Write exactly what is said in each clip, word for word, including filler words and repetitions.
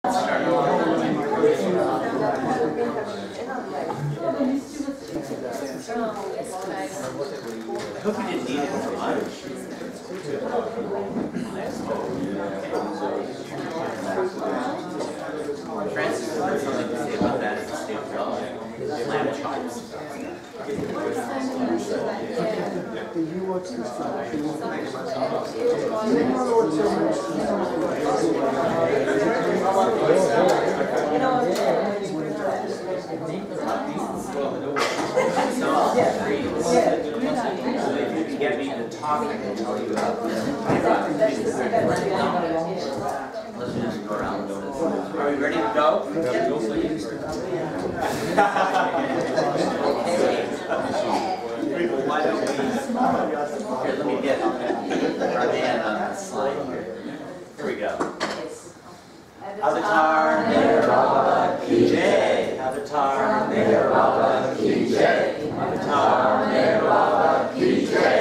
hope you didn't need it for lunch. Francis has something to say about that at the state job. Lamb chops. Did you watch this So if you can get me to talk, I can tell you about this. Let's just go around this. Are we ready to go? Why don't we, here, let me get our man on the slide here. Here we go. Avatar Meheraba Ki Jai. Avatar Meheraba Ki Jai. Avatar Meheraba Ki Jai.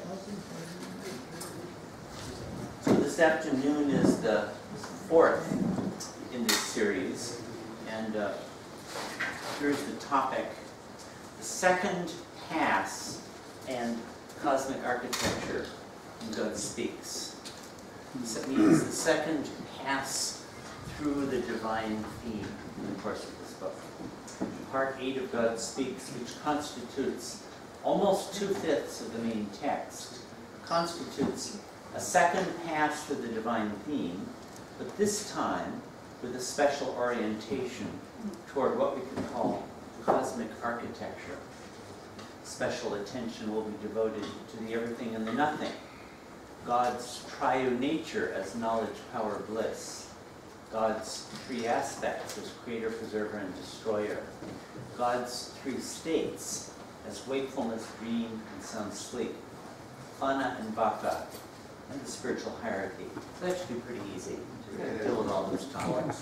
So this afternoon is the fourth in this series, and uh, here's the topic: the second pass and cosmic architecture in God Speaks. So it means the second pass through the divine theme in the course of this book. Part eight of God Speaks, which constitutes almost two-fifths of the main text, constitutes a second pass through the divine theme, but this time with a special orientation toward what we could call cosmic architecture. Special attention will be devoted to the everything and the nothing, God's triune nature as knowledge, power, bliss, God's three aspects as creator, preserver, and destroyer, God's three states as wakefulness, dream, and sound sleep, Fana and Vaka, and the spiritual hierarchy. So that should be pretty easy to deal with all those topics.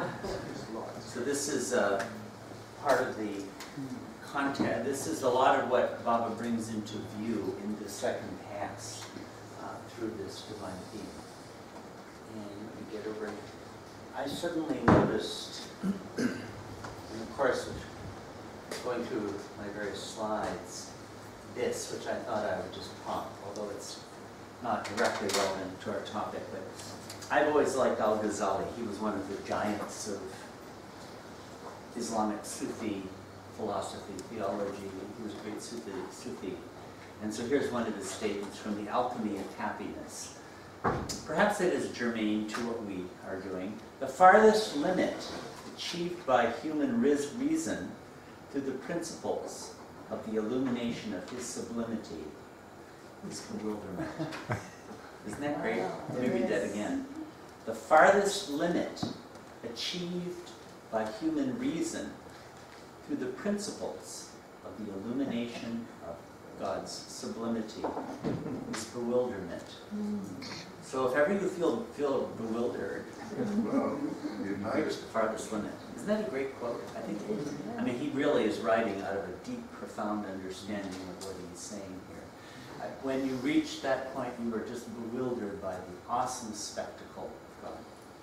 So this is uh, part of the content. This is a lot of what Baba brings into view in the second pass uh, through this divine theme. And let me get over it. I suddenly noticed, and of course, going through my various slides, this, which I thought I would just pop, although it's not directly relevant to our topic, but I've always liked Al-Ghazali. He was one of the giants of Islamic Sufi philosophy, theology. He was a great Sufi, Sufi. And so here's one of his statements from The Alchemy of Happiness. Perhaps it is germane to what we are doing. The farthest limit achieved by human reason through the principles of the illumination of his sublimity is bewilderment. Isn't that great? Let me read that again. The farthest limit achieved by human reason through the principles of the illumination of God's sublimity is bewilderment. So if ever you feel feel bewildered, reach the farthest limit. Isn't that a great quote? I think. I mean, he really is writing out of a deep, profound understanding of what he's saying here. When you reach that point, you are just bewildered by the awesome spectacle of God.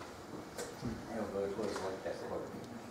I have always liked that quote.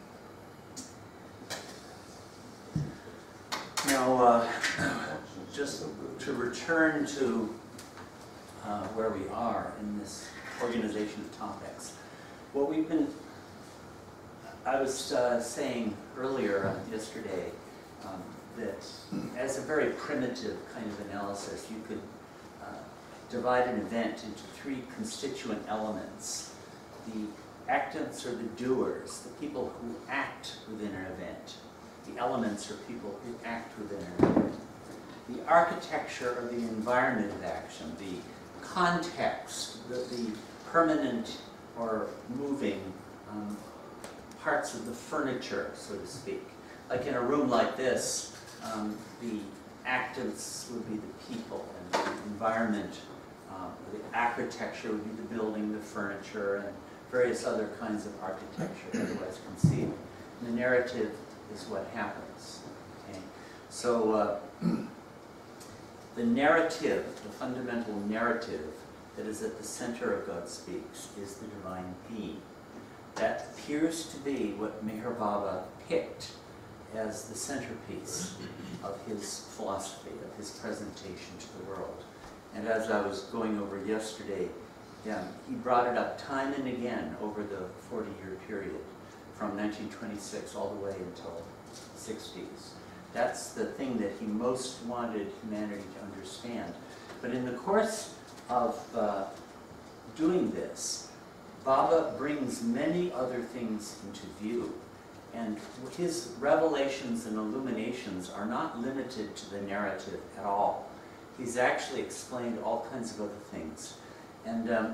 Now, uh, just to return to uh, where we are in this organization of topics, what we've been, I was uh, saying earlier, uh, yesterday, um, that as a very primitive kind of analysis, you could uh, divide an event into three constituent elements. The actants or the doers, the people who act within an event. The elements are people who act within an event. The architecture or the environment of action, the context, the, the permanent or moving um, parts of the furniture, so to speak. Like in a room like this, um, the actants would be the people, and the environment, um, the architecture would be the building, the furniture, and various other kinds of architecture otherwise conceived. And the narrative is what happens. Okay? So uh, the narrative, the fundamental narrative that is at the center of God Speaks is the divine theme. That appears to be what Meher Baba picked as the centerpiece of his philosophy, of his presentation to the world. And as I was going over yesterday, yeah, he brought it up time and again over the forty-year period, from nineteen twenty-six all the way until the sixties. That's the thing that he most wanted humanity to understand. But in the course of uh, doing this, Baba brings many other things into view. And his revelations and illuminations are not limited to the narrative at all. He's actually explained all kinds of other things. And um,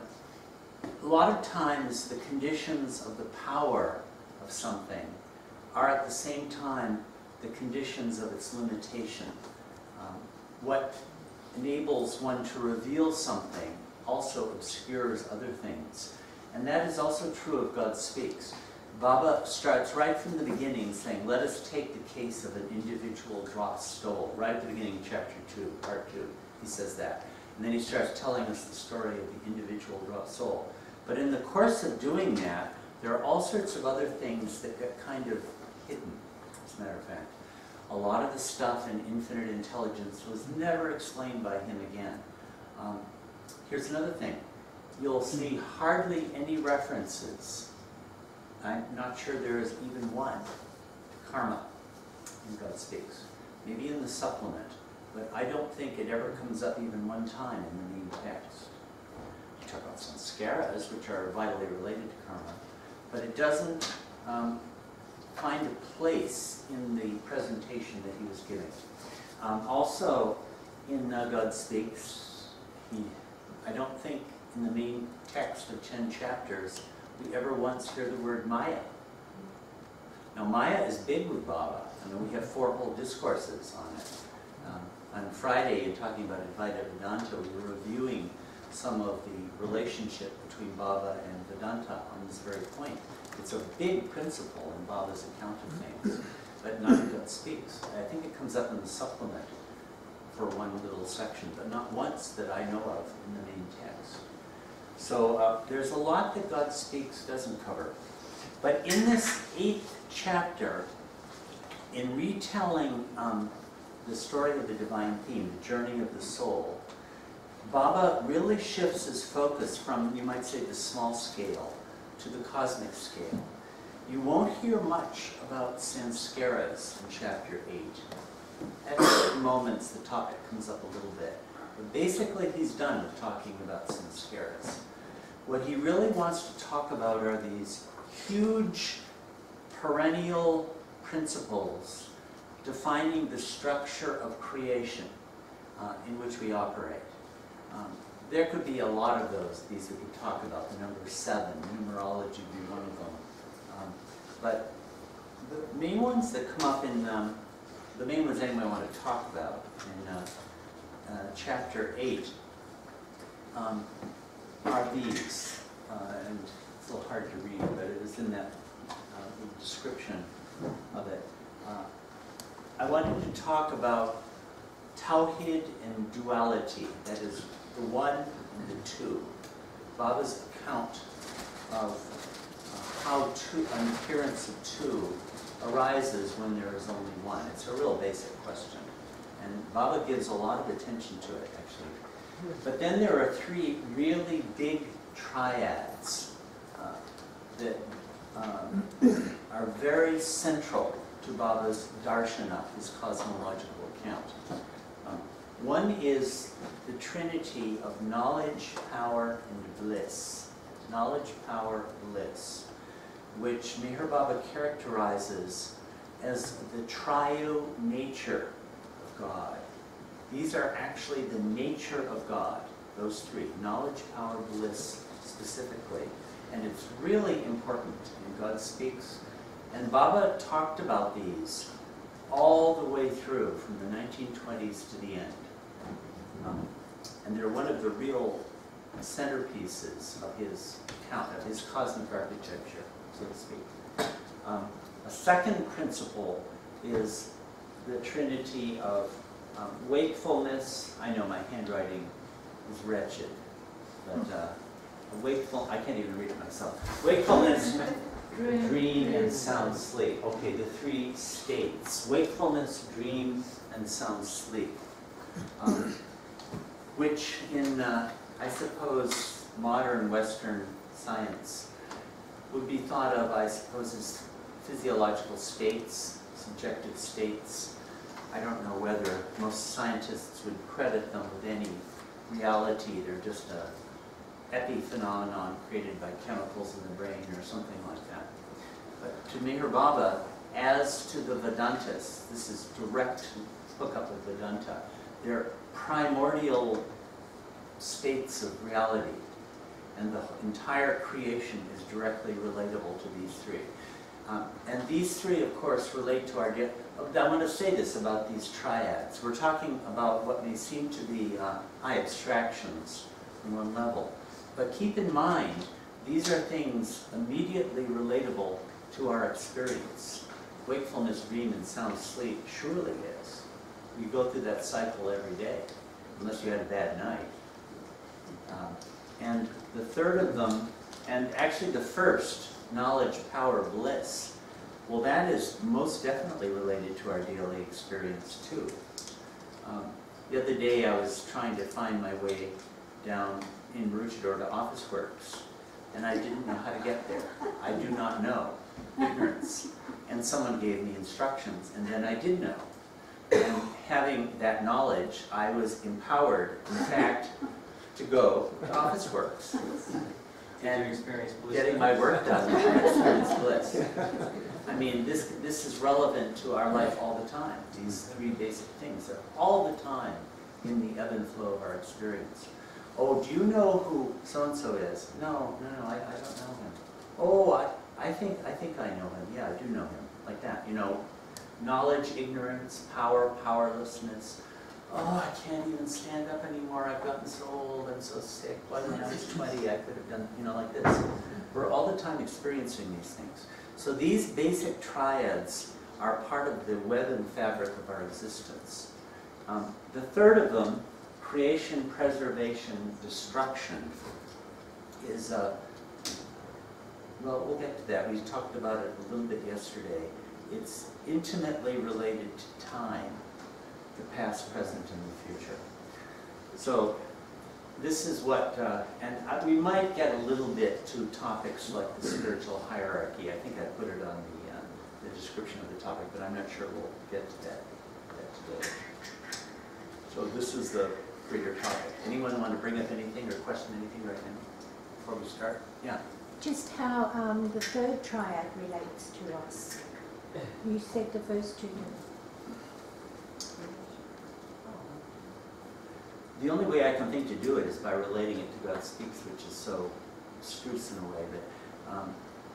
a lot of times the conditions of the power of something are at the same time the conditions of its limitation. Um, what enables one to reveal something also obscures other things. And that is also true of God Speaks. Baba starts right from the beginning saying, let us take the case of an individual dropped soul. Right at the beginning of chapter two, part two, he says that. And then he starts telling us the story of the individual dropped soul. But in the course of doing that, there are all sorts of other things that get kind of hidden, as a matter of fact. A lot of the stuff in infinite intelligence was never explained by him again. Um, here's another thing. You'll see hardly any references. I'm not sure there is even one to karma in God Speaks. Maybe in the supplement, but I don't think it ever comes up even one time in the main text. You talk about sanskaras, which are vitally related to karma, but it doesn't um, find a place in the presentation that he was giving. Um, also, in uh, God Speaks, he, I don't think in the main text of ten chapters, we ever once hear the word Maya. Now, Maya is big with Baba. I mean, we have four whole discourses on it. Um, on Friday, in talking about Advaita Vedanta, we were reviewing some of the relationship between Baba and Vedanta on this very point. It's a big principle in Baba's account of things, but not in God Speaks. I think it comes up in the supplement for one little section, but not once that I know of in the main text. So uh, there's a lot that God Speaks doesn't cover. But in this eighth chapter, in retelling um, the story of the divine theme, the journey of the soul, Baba really shifts his focus from, you might say, the small scale to the cosmic scale. You won't hear much about sanskaras in chapter eight. At certain moments, the topic comes up a little bit. But basically, he's done with talking about sanskaras. What he really wants to talk about are these huge, perennial principles defining the structure of creation uh, in which we operate. Um, there could be a lot of those, these we could talk about. The number seven, numerology would be one of them. Um, but the main ones that come up in, um, the main ones anyway I want to talk about in uh, uh, chapter eight um, are these. Uh, and it's a little hard to read, but it is in that uh, description of it. Uh, I wanted to talk about Tawhid and duality, that is, the one and the two. Baba's account of uh, how two, an appearance of two arises when there is only one. It's a real basic question. And Baba gives a lot of attention to it, actually. But then there are three really big triads uh, that um, are very central to Baba's darshana, his cosmological account. Um, one is the trinity of knowledge, power, and bliss. Knowledge, power, bliss, which Meher Baba characterizes as the triune nature of God. These are actually the nature of God, those three, knowledge, power, bliss specifically. And it's really important, and God Speaks. And Baba talked about these all the way through, from the nineteen twenties to the end. Um, and they're one of the real centerpieces of his account, of his cosmic architecture, so to speak. Um, a second principle is the trinity of um, wakefulness. I know my handwriting is wretched, but uh, wakeful, I can't even read it myself. Wakefulness, Dream. dream and sound sleep. Okay, the three states: wakefulness, dream, and sound sleep. Um, which in, uh, I suppose, modern Western science would be thought of, I suppose, as physiological states, subjective states. I don't know whether most scientists would credit them with any reality. They're just a epiphenomenon created by chemicals in the brain or something like that. But to Meher Baba, as to the Vedantas, this is direct hookup with Vedanta, they're primordial states of reality, and the entire creation is directly relatable to these three. Um, and these three, of course, relate to our... I want to say this about these triads. We're talking about what may seem to be uh, high abstractions on one level. But keep in mind, these are things immediately relatable to our experience. Wakefulness, dream, and sound sleep surely is. We go through that cycle every day, unless you had a bad night. Um, and the third of them, and actually the first, knowledge, power, bliss, well, that is most definitely related to our daily experience too. Um, the other day I was trying to find my way down in Maroochydore to Office Works, and I didn't know how to get there. I do not know. Ignorance. And someone gave me instructions, and then I did know. And having that knowledge, I was empowered, in fact, to go to Office Works. And getting my work done, I experienced bliss. I mean, this, this is relevant to our life all the time. These three basic things are all the time in the ebb and flow of our experience. Oh, do you know who so-and-so is? No, no, no, I, I don't know him. Oh, I, I, think, I think I know him. Yeah, I do know him. Like that, you know. Knowledge, ignorance, power, powerlessness. Oh, I can't even stand up anymore. I've gotten so old. I'm so sick. Why when I was twenty, I could have done, you know, like this. We're all the time experiencing these things. So these basic triads are part of the web and fabric of our existence. Um, the third of them, creation, preservation, destruction, is, uh, well, we'll get to that. We talked about it a little bit yesterday. It's intimately related to time, the past, present, and the future. So this is what, uh, and I, we might get a little bit to topics like the spiritual hierarchy. I think I put it on the, uh, the description of the topic, but I'm not sure we'll get to that, that today. So this is the greater topic. Anyone want to bring up anything or question anything right now before we start? Yeah. Just how um, the third triad relates to us. You said the first two didn't. The only way I can think to do it is by relating it to God Speaks, which is so abstruse in a way. But um,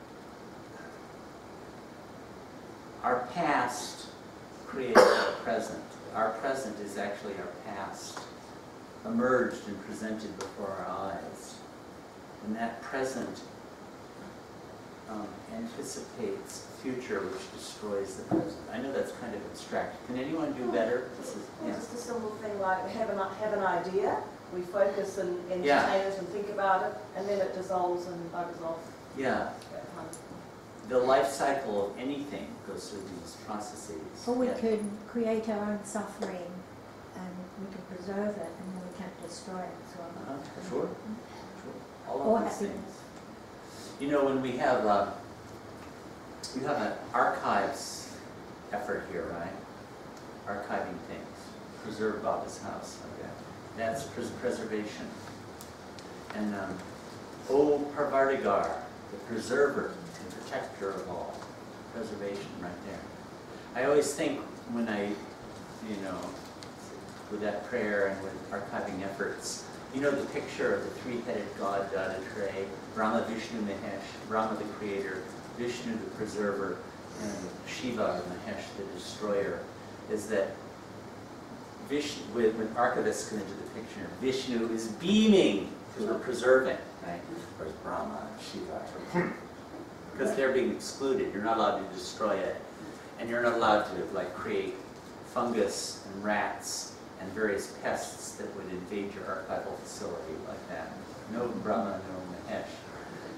our past creates our present. Our present is actually our past, emerged and presented before our eyes. And that present um, anticipates the future, which destroys the present. I know that's kind of abstract. Can anyone do better? This is, Well, yeah. just a simple thing like we have an, have an idea, we focus and entertain Yeah. it and think about it, and then it dissolves and buggers off. Yeah. The life cycle of anything goes through these processes. Or we Yeah. could create our own suffering and we can preserve it and then we can't destroy it as well. Uh-huh. Sure. Sure. All Or of these happiness. things. You know, when we have uh, we have an archives effort here, right? Archiving things, preserve Baba's house, like that. That's pres preservation. And um, O Parvardigar, the preserver and protector of all, preservation, right there. I always think when I, you know, with that prayer and with archiving efforts, you know the picture of the three-headed god Dattatreya, Brahma, Vishnu, Mahesh, Brahma the creator, Vishnu the preserver, and Shiva or Mahesh the destroyer, is that Vishnu, when, when archivists come into the picture, Vishnu is beaming because we're preserving, right? Whereas Brahma, Shiva, because they're being excluded. You're not allowed to destroy it, and you're not allowed to like create fungus and rats and various pests that would invade your archival facility like that. No Brahma, no Mahesh.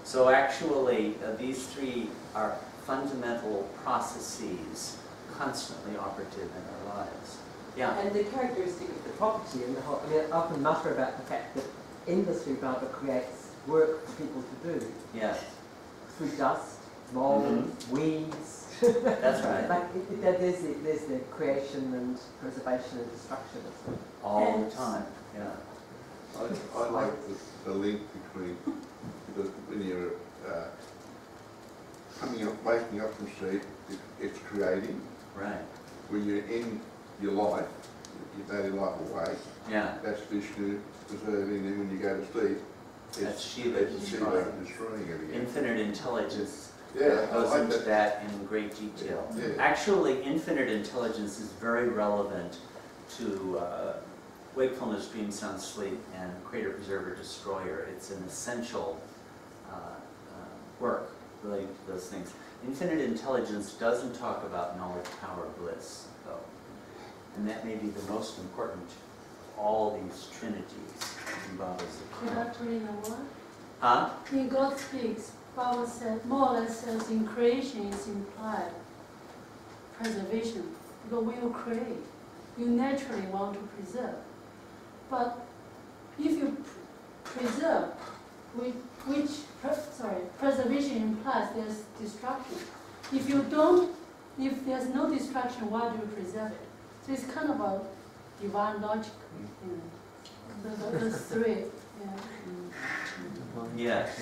So actually, uh, these three are fundamental processes constantly operative in our lives. Yeah. And the characteristic of the property and the whole, I mean, I often mutter about the fact that industry rather creates work for people to do. Yes. Through dust, mold, Mm-hmm. weeds. That's right. Like, it, it, there's, the, there's the creation and preservation and destruction of them. All And- the time. Yeah. I, I like the, the link between, because when you're uh, coming up, waking up from sleep, it, it's creating. Right. When you're in your life, your daily life awake, Yeah. that's Vishnu preserving, and when you go to sleep, That's it's Shiva it's Shiva destroying. destroying it again. Infinite intelligence Yeah, I goes like into that. that in great detail. Yeah. Actually, infinite intelligence is very relevant to uh, wakefulness, dream, sound, sleep, and creator, preserver, destroyer. It's an essential uh, uh, work relating to those things. Infinite intelligence doesn't talk about knowledge, power, bliss, though. And that may be the most important of all these trinities in Baba's Could I account. put in a word? Huh? In God Speaks, Bible says, more or less says in creation is implied preservation. Because when you create, you naturally want to preserve. But if you pr- preserve, which, which pre- sorry, preservation implies there's destruction. If you don't, if there's no destruction, why do you preserve it? So it's kind of a divine logic, you know. The, the, the three, yeah. Yes.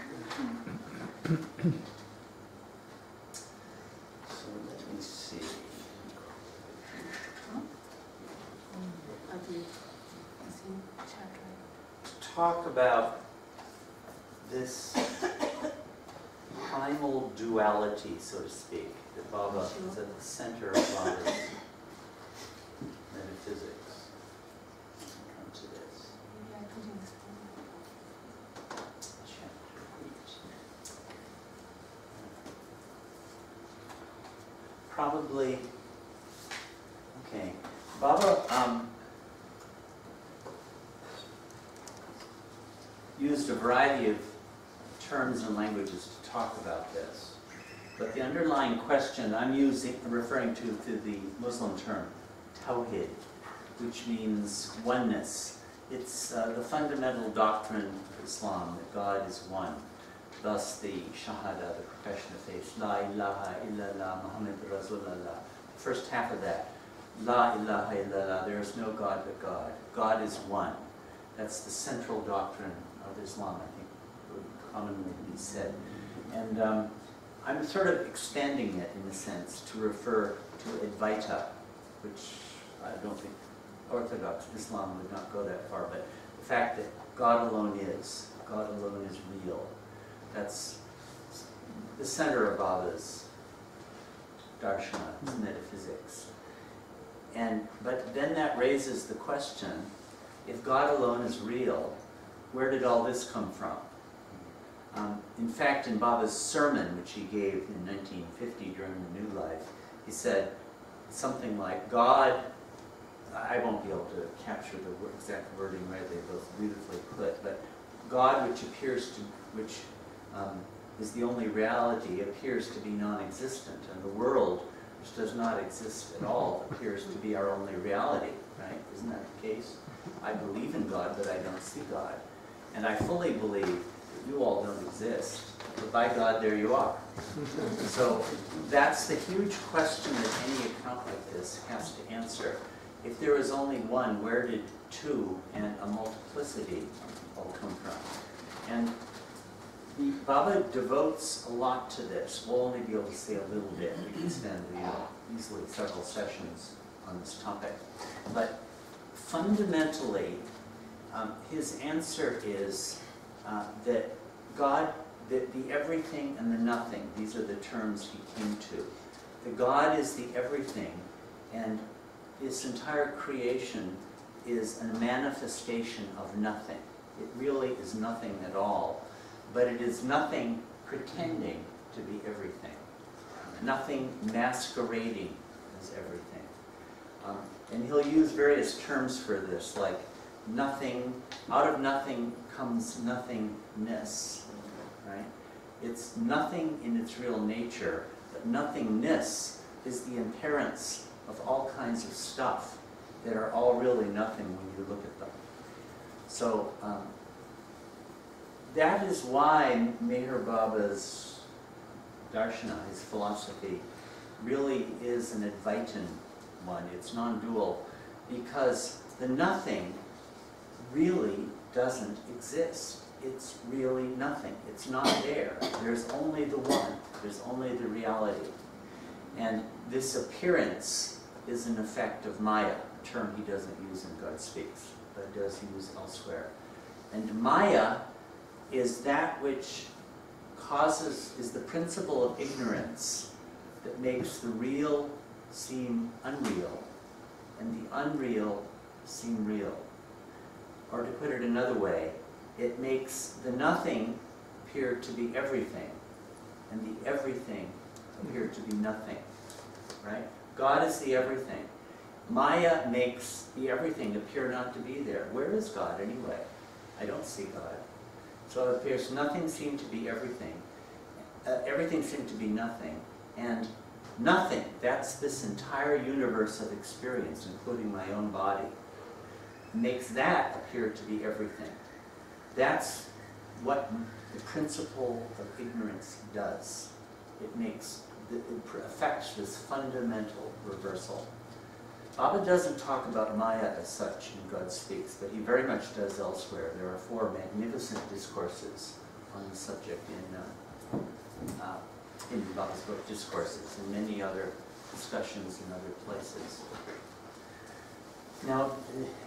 So let me see. At the, it's in chapter. To talk about this primal duality, so to speak, that Baba is at the center of Baba's metaphysics. Come to this. Maybe I put in this one. Chapter eight. Probably, okay. Baba um, used a variety of terms and languages to talk about this. But the underlying question I'm using, referring to, to the Muslim term, tawhid, which means oneness. It's uh, the fundamental doctrine of Islam, that God is one. Thus the Shahada, the profession of faith, La ilaha illallah Muhammad Rasulullah. The first half of that, La ilaha illallah, there is no God but God. God is one. That's the central doctrine of Islam, I think would commonly be said. And um, I'm sort of extending it in a sense to refer to Advaita, which I don't think Orthodox Islam would not go that far, but the fact that God alone is, God alone is real. That's the center of Baba's darshana, his metaphysics. And, but then that raises the question, if God alone is real, where did all this come from? Um, in fact, in Baba's sermon, which he gave in nineteen fifty during the New Life, he said something like, God, I won't be able to capture the word, exact wording right, they both beautifully put, but God, which appears to, which um, is the only reality, appears to be non-existent, and the world, which does not exist at all, appears to be our only reality, right? Isn't that the case? I believe in God, but I don't see God. And I fully believe that you all don't exist, but by God, there you are. So that's the huge question that any account like this has to answer. If there is only one, where did two and a multiplicity all come from? And the Baba devotes a lot to this. We'll only be able to say a little bit. We can spend you know, easily several sessions on this topic. But fundamentally, um, his answer is uh, that God, that the everything and the nothing, these are the terms he came to. The God is the everything, and this entire creation is a manifestation of nothing. It really is nothing at all, but it is nothing pretending to be everything. Nothing masquerading as everything. Um, and he'll use various terms for this, like nothing, out of nothing comes nothingness, right? It's nothing in its real nature, but nothingness is the appearance of all kinds of stuff that are all really nothing when you look at them. So um, that is why Meher Baba's darshana, his philosophy, really is an Advaitin one. It's non-dual, because the nothing really doesn't exist. It's really nothing. It's not there. There's only the one. There's only the reality. And this appearance is an effect of Maya, a term he doesn't use in God Speaks, but does use elsewhere. And Maya is that which causes, is the principle of ignorance that makes the real seem unreal and the unreal seem real. Or to put it another way, it makes the nothing appear to be everything and the everything appear to be nothing, right? God is the everything. Maya makes the everything appear not to be there. Where is God anyway? I don't see God. So it appears nothing seemed to be everything. Uh, everything seemed to be nothing. And nothing, that's this entire universe of experience, including my own body, makes that appear to be everything. That's what the principle of ignorance does. It makes, it affects this fundamental reversal. Baba doesn't talk about Maya as such in God Speaks, but he very much does elsewhere. There are four magnificent discourses on the subject in, uh, uh, in Baba's book, Discourses, and many other discussions in other places. Now,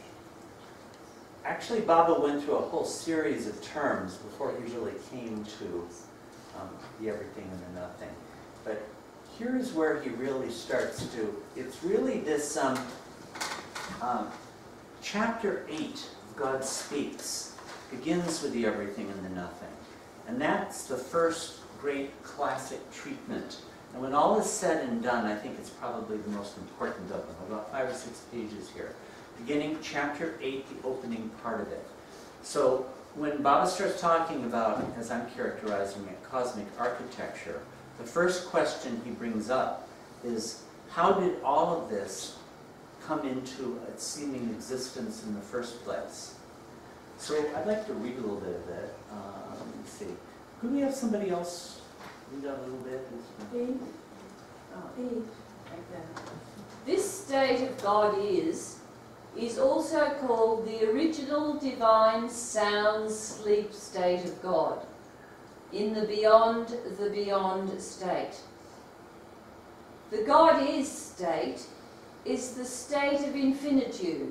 actually, Baba went through a whole series of terms before he really came to um, the everything and the nothing. But here's where he really starts to, it's really this um, um, chapter eight of God Speaks begins with the everything and the nothing. And that's the first great classic treatment. And when all is said and done, I think it's probably the most important of them. About five or six pages here. Beginning chapter eight, the opening part of it. So when Baba starts talking about, as I'm characterizing it, cosmic architecture, the first question he brings up is, how did all of this come into its seeming existence in the first place? So I'd like to read a little bit of it. Uh, let me see. Could we have somebody else read out a little bit? E. Oh, E. okay. This state of God is, is also called the original divine sound sleep state of God, in the beyond the beyond state. The God is state is the state of infinitude.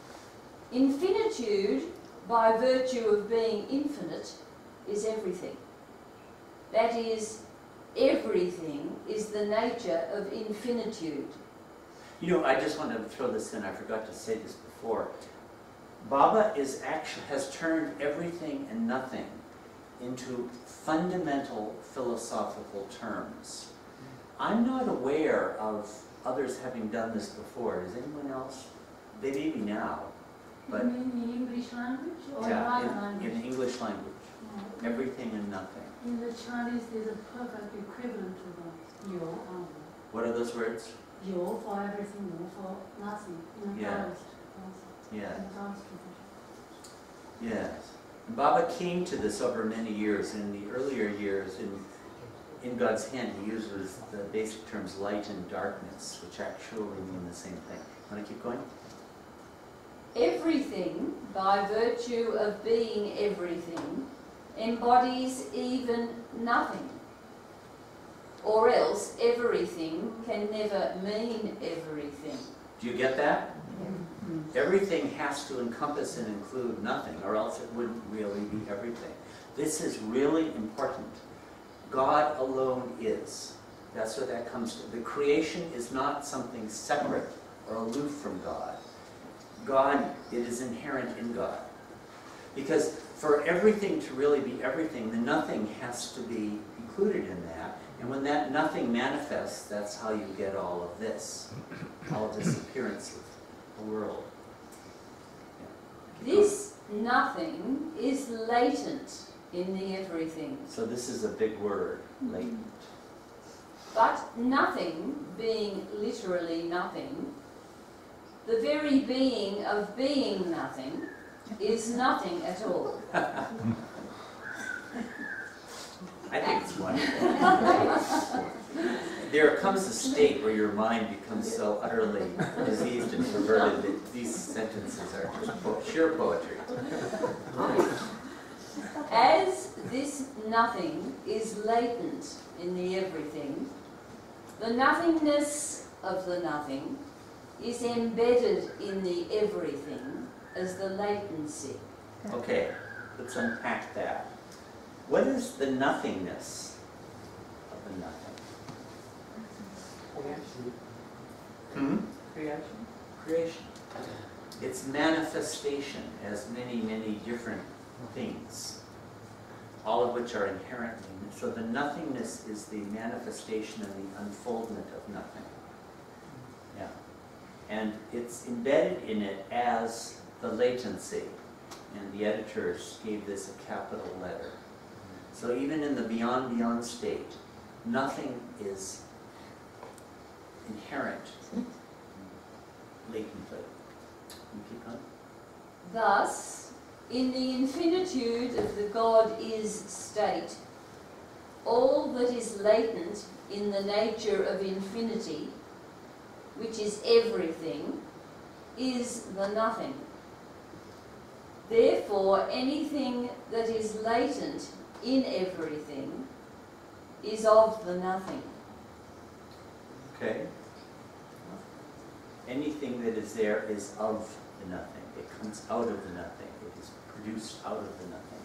Infinitude, by virtue of being infinite, is everything. That is, everything is the nature of infinitude. You know, I just want to throw this in. I forgot to say this before. Baba is actually has turned everything and nothing into fundamental philosophical terms. I'm not aware of others having done this before. Does anyone else? They may be now, but You mean in English language or yeah, other in, language? in English language, No, in- everything and nothing. In the Chinese, there's a perfect equivalent to the yo um, What are those words? yo for everything, no for nothing. In the Yeah. Taoist also. Yeah. In the Taoist tradition. Yes. And Baba came to this over many years. In the earlier years, in, in God's hand, he uses the basic terms light and darkness, which actually mean the same thing. Want to keep going? Everything, by virtue of being everything, embodies even nothing. Or else everything can never mean everything. Do you get that? Everything has to encompass and include nothing, or else it wouldn't really be everything. This is really important. God alone is. That's what that comes to. The creation is not something separate or aloof from God. God, it is inherent in God. Because for everything to really be everything, the nothing has to be included in that. And when that nothing manifests, that's how you get all of this. All of this appearance of the world. Yeah. This nothing is latent in the everything. So this is a big word, latent. But nothing, being literally nothing, the very being of being nothing, is nothing at all. I think it's wonderful. There comes a state where your mind becomes so utterly diseased and perverted that these sentences are just po- sheer poetry. As this nothing is latent in the everything, the nothingness of the nothing is embedded in the everything as the latency. Okay, let's unpack that. What is the nothingness of the nothing? Creation. Hmm? Creation. Creation. It's manifestation as many, many different things, all of which are inherently. So the nothingness is the manifestation and the unfoldment of nothing. Yeah. And it's embedded in it as the latency. And the editors gave this a capital letter. So even in the beyond beyond state, nothing is inherent latently. You keep on? Thus, in the infinitude of the God is state, all that is latent in the nature of infinity, which is everything, is the nothing. Therefore, anything that is latent in everything is of the nothing. Okay. Anything that is there is of the nothing. It comes out of the nothing. It is produced out of the nothing.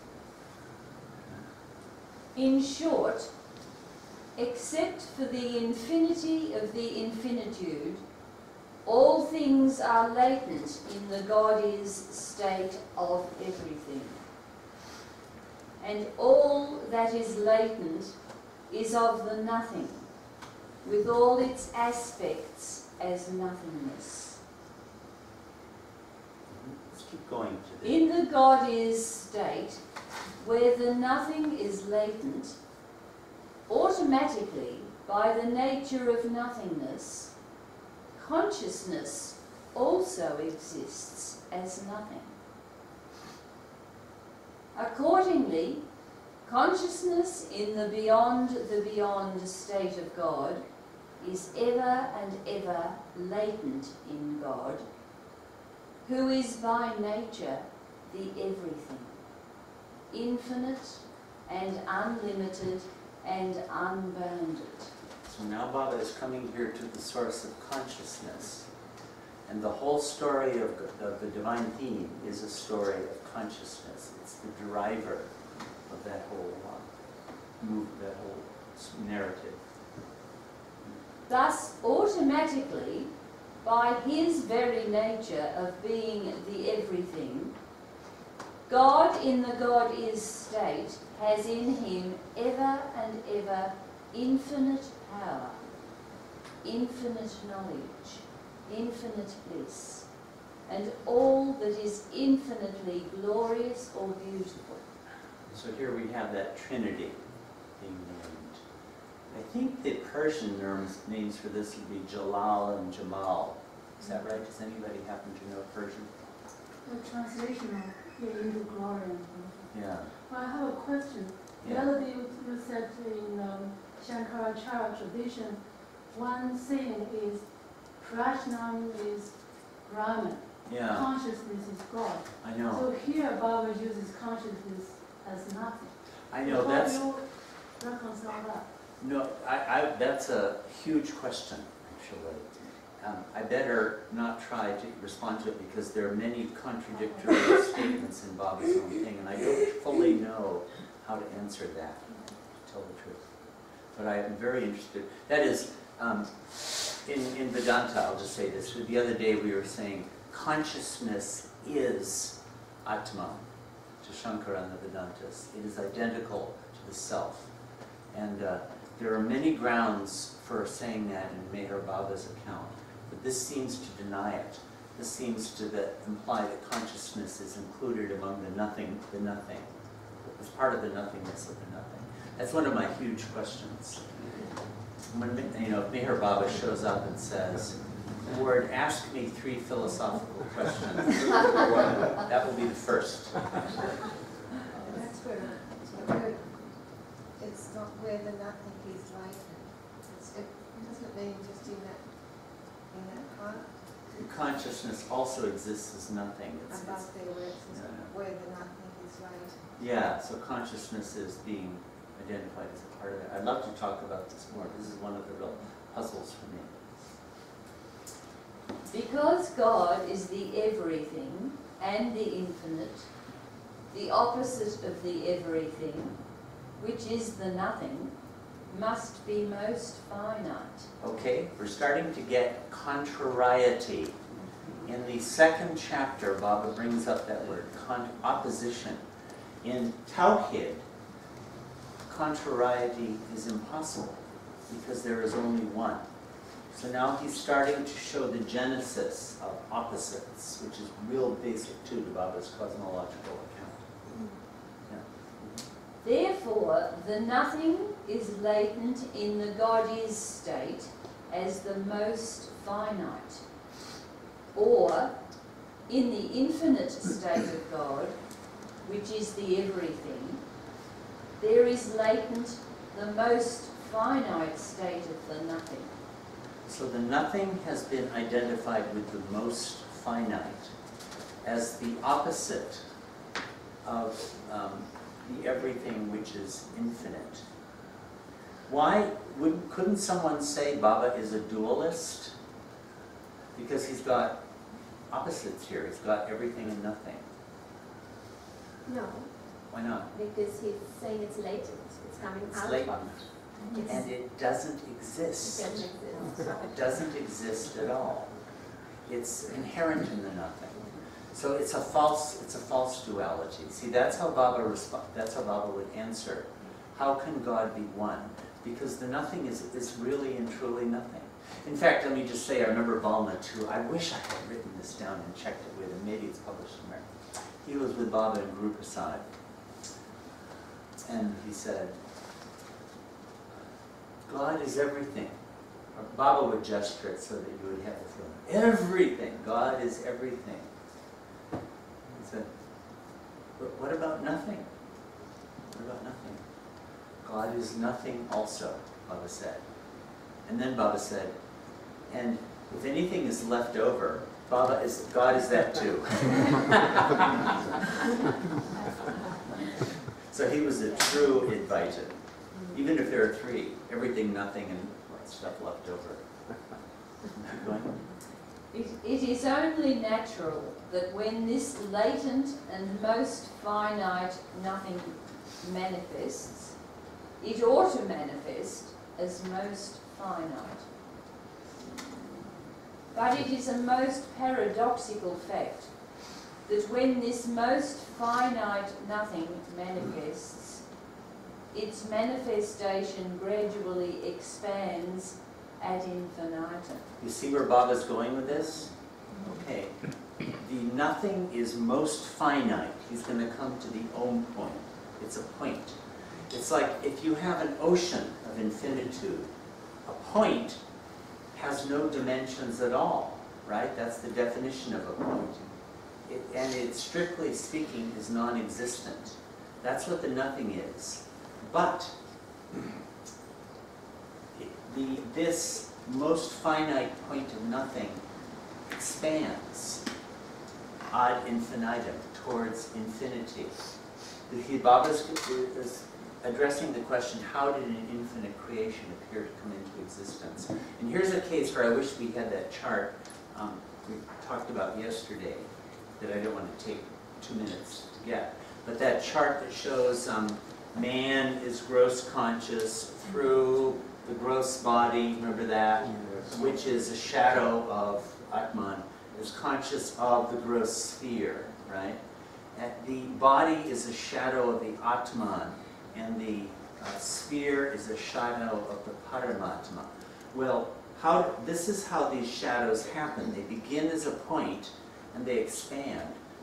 In short, except for the infinity of the infinitude, all things are latent in the God is state of everything. And all that is latent is of the nothing, with all its aspects as nothingness. Let's keep going to this. In the God is state, where the nothing is latent, automatically, by the nature of nothingness, consciousness also exists as nothing. Accordingly, consciousness in the beyond the beyond state of God is ever and ever latent in God, who is by nature the everything, infinite and unlimited and unbounded. So now Baba is coming here to the source of consciousness. And the whole story of, of the divine theme is a story of consciousness. It's the driver of that whole uh, move, that whole narrative. Thus, automatically, by his very nature of being the everything, God in the God is state has in him ever and ever infinite power, infinite knowledge, infinite bliss, and all that is infinitely glorious or beautiful. So here we have that Trinity being named. I think the Persian names, names for this would be Jalal and Jamal. Is that right? Does anybody happen to know Persian? The translation of yeah, into glory and beauty. Yeah. Well, I have a question. The Yeah. other day you, you said in um, Shankaracharya tradition, one thing is Prajnam is Brahman, Yeah, consciousness is God. I know. So here Baba uses consciousness as nothing. I know, How that's, do you reconcile that? no, I, I, that's a huge question, actually. Um, I better not try to respond to it because there are many contradictory statements in Baba's own thing, and I don't fully know how to answer that, to tell the truth. But I am very interested. That is, um, in, in Vedanta, I'll just say this. The other day we were saying consciousness is Atma, to Shankara and the Vedantas. It is identical to the self. And uh, there are many grounds for saying that in Meher Baba's account. But this seems to deny it. This seems to that imply that consciousness is included among the nothing, the nothing, It's part of the nothingness of the nothing. That's one of my huge questions. When, you know, Meher Baba shows up and says, Ward, ask me three philosophical questions. That will be the first. That's where, where it's not where the nothing is later. It's, it doesn't mean just in that, in that part. Consciousness also exists as nothing. It's, Above it's, there where it's yeah. where the nothing is later. Yeah, so consciousness is being identified as a part of it. I'd love to talk about this more. This is one of the real puzzles for me. Because God is the everything and the infinite, the opposite of the everything, which is the nothing, must be most finite. Okay, we're starting to get contrariety. In the second chapter, Baba brings up that word, con opposition. In Tawhid, contrariety is impossible because there is only one. So now he's starting to show the genesis of opposites, which is real basic too to Baba's cosmological account. Yeah. Therefore, the nothing is latent in the God is state as the most finite, or in the infinite state of God, which is the everything, there is latent the most finite state of the nothing. So the nothing has been identified with the most finite as the opposite of um, the everything which is infinite. Why wouldn't, couldn't someone say Baba is a dualist? Because he's got opposites here. He's got everything and nothing. No, Why not? because he's saying it's latent. It's coming It's out latent. of. It's, And it doesn't it exist. doesn't exist. It doesn't exist at all. It's inherent in the nothing. So it's a false, it's a false duality. See, that's how Baba resp that's how Baba would answer. How can God be one? Because the nothing is, is really and truly nothing. In fact, let me just say, I remember Balma too. I wish I had written this down and checked it with him. Maybe it's published somewhere. He was with Baba in Guru Prasad. And he said, God is everything. Or Baba would gesture it so that you would have the feeling. Everything. God is everything. He said, but what about nothing? What about nothing? God is nothing also, Baba said. And then Baba said, and if anything is left over, Baba is, God is that too. So he was a true Advaita. Even if there are three, everything, nothing, and stuff left over. Keep going. It, it is only natural that when this latent and most finite nothing manifests, it ought to manifest as most finite. But it is a most paradoxical fact that when this most finite nothing manifests, its manifestation gradually expands ad infinitum. You see where Baba's going with this? Okay. The nothing is most finite. He's going to come to the Om point. It's a point. It's like if you have an ocean of infinitude, a point has no dimensions at all, right? That's the definition of a point. It, and it, strictly speaking, is non-existent. That's what the nothing is. But the, this most finite point of nothing expands ad infinitum, towards infinity. The Baba is addressing the question, how did an infinite creation appear to come into existence? And here's a case where I wish we had that chart um, we talked about yesterday, that I don't want to take two minutes to get. But that chart that shows um, man is gross conscious through the gross body, remember that? Which is a shadow of Atman, is conscious of the gross sphere, right? And the body is a shadow of the Atman, and the uh, sphere is a shadow of the Paramatma. Well, how, this is how these shadows happen. They begin as a point, and they expand.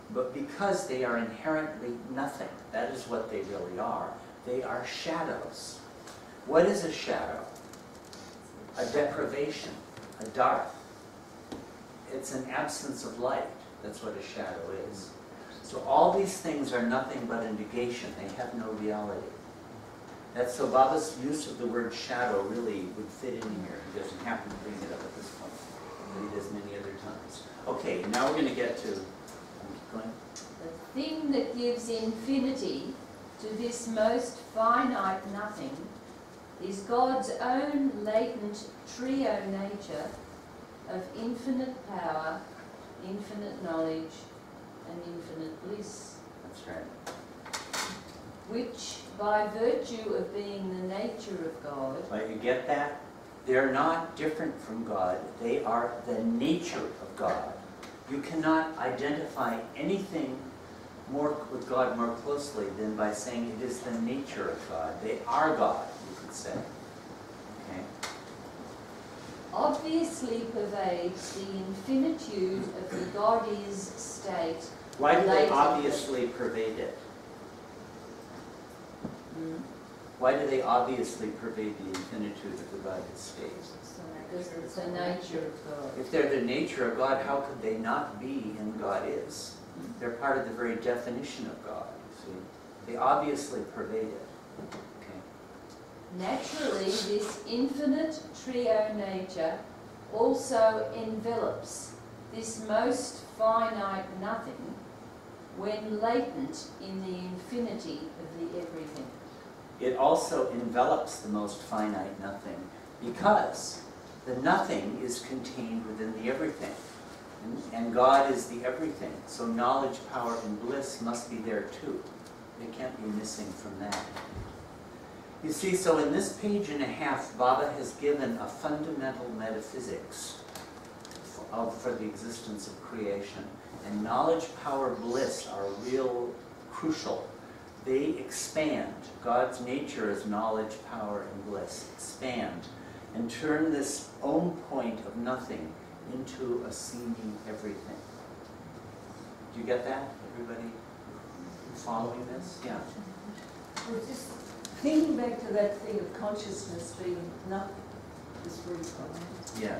But because they are inherently nothing, that is what they really are, they are shadows. What is a shadow? A deprivation, a dark. It's an absence of light. That's what a shadow is. So all these things are nothing but a negation. They have no reality. That's so Baba's use of the word shadow really would fit in here. He doesn't happen to bring it up at this point, but he does many other times. Okay, now we're going to get to, keep going. The thing that gives infinity to this most finite nothing is God's own latent trio nature of infinite power, infinite knowledge, and infinite bliss. That's right. Which, by virtue of being the nature of God, But you get that? They're not different from God. They are the nature of God. You cannot identify anything more with God more closely than by saying it is the nature of God. They are God, you could say. Okay? obviously pervades the infinitude of the God is state. Why do they related- obviously pervade it? Hmm? Why do they obviously pervade the infinitude of the God is state? Because it's the nature of God. If they're the nature of God, how could they not be in God is? They're part of the very definition of God, you see. They obviously pervade it. Okay. Naturally, this infinite trio nature also envelops this most finite nothing when latent in the infinity of the everything. It also envelops the most finite nothing because the nothing is contained within the everything. And, and God is the everything. So knowledge, power, and bliss must be there too. They can't be missing from that. You see, so in this page and a half, Baba has given a fundamental metaphysics of, for the existence of creation. And knowledge, power, bliss are real crucial. They expand. God's nature is knowledge, power, and bliss. Expand and turn this own point of nothing into a seeming everything. Do you get that, everybody? Following this? Yeah. Well, just thinking back to that thing of consciousness being nothing, this really funny. Yes.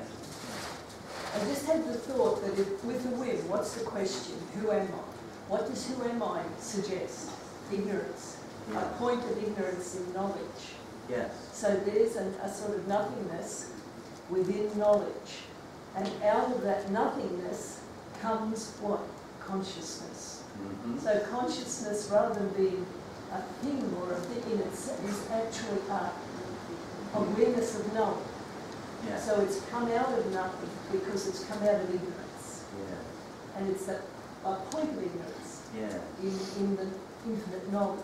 I just had the thought that if, with the whim, what's the question? Who am I? What does who am I suggest? Ignorance. Yeah. A point of ignorance in knowledge. Yes. So there's an, a sort of nothingness within knowledge. And out of that nothingness comes what? Consciousness. Mm-hmm. So consciousness, rather than being a thing or a thing in itself, is actually a awareness of knowing. Yeah. So it's come out of nothing because it's come out of ignorance. Yeah. And it's a, a point of ignorance Yeah. in, in the infinite knowledge.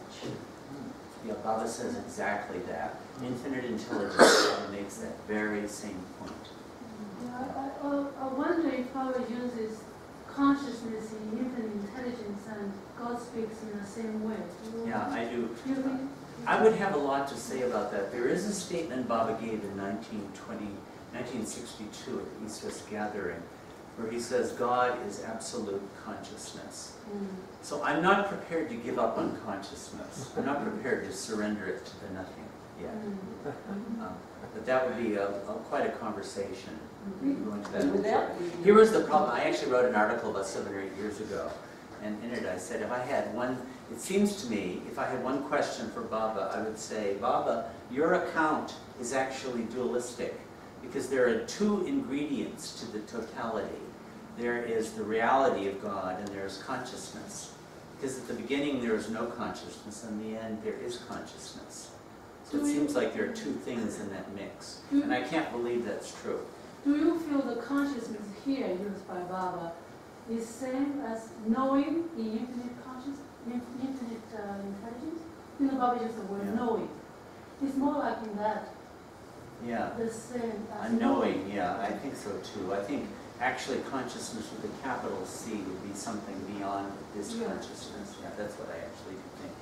Yeah, Baba says exactly that. Infinite intelligence Baba makes that very same point. Yeah, I, I, I wonder if Baba uses consciousness in infinite intelligence and God speaks in the same way. You- Yeah, I do. you think- I would have a lot to say about that. There is a statement Baba gave in nineteen twenty, nineteen sixty-two at the East-West Gathering where he says God is absolute consciousness. Mm. So I'm not prepared to give up on consciousness. I'm not prepared to surrender it to the nothing yet. Mm. Um, but that would be a, a, quite a conversation. We can go into that. Without the Here was the problem. I actually wrote an article about seven or eight years ago, and in it I said, if I had one, it seems to me, if I had one question for Baba, I would say, Baba, your account is actually dualistic, because there are two ingredients to the totality. There is the reality of God, and there is consciousness. Because at the beginning there is no consciousness, and in the end there is consciousness. So it seems like there are two things in that mix, and I can't believe that's true. Do you feel the consciousness here used by Baba is same as knowing in infinite conscious, in- infinite uh, intelligence? You know, Baba used the word Yeah. knowing. It's more like in that, Yeah. the same A as knowing, yeah, I think so too. I think actually consciousness with a capital C would be something beyond this Yeah. consciousness. Yeah, that's what I actually do think.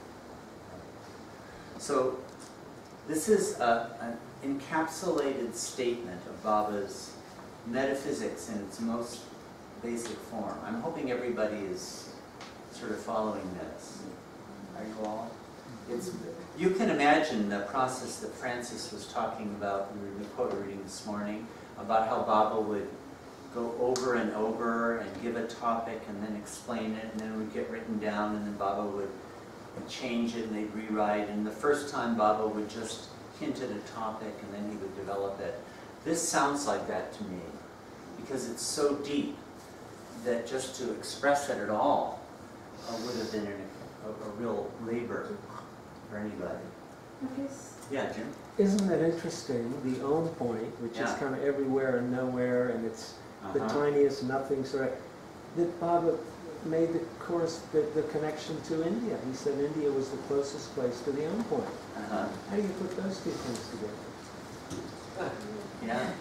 So this is a, an encapsulated statement of Baba's metaphysics in its most basic form. I'm hoping everybody is sort of following this. Are you all? It's, you can imagine the process that Francis was talking about in the quote reading this morning, about how Baba would go over and over and give a topic and then explain it, and then it would get written down, and then Baba would change it and they'd rewrite. And the first time Baba would just hint at a topic and then he would develop it. This sounds like that to me, because it's so deep that just to express it at all uh, would have been an, a, a real labor for anybody. Yeah, Jim? Isn't that interesting, the own point, which Yeah. is kind of everywhere and nowhere, and it's the Uh-huh. tiniest nothing, sort of, that Baba made the course, the, the connection to India. He said India was the closest place to the own point. Uh-huh. How do you put those two things together? Yeah.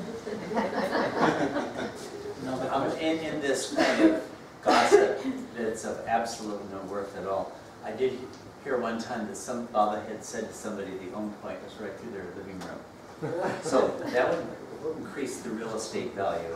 No, but um, in, in this kind of gossip that's of absolute no worth at all, I did hear one time that some Baba had said to somebody the own point was right through their living room. So that would increase the real estate value.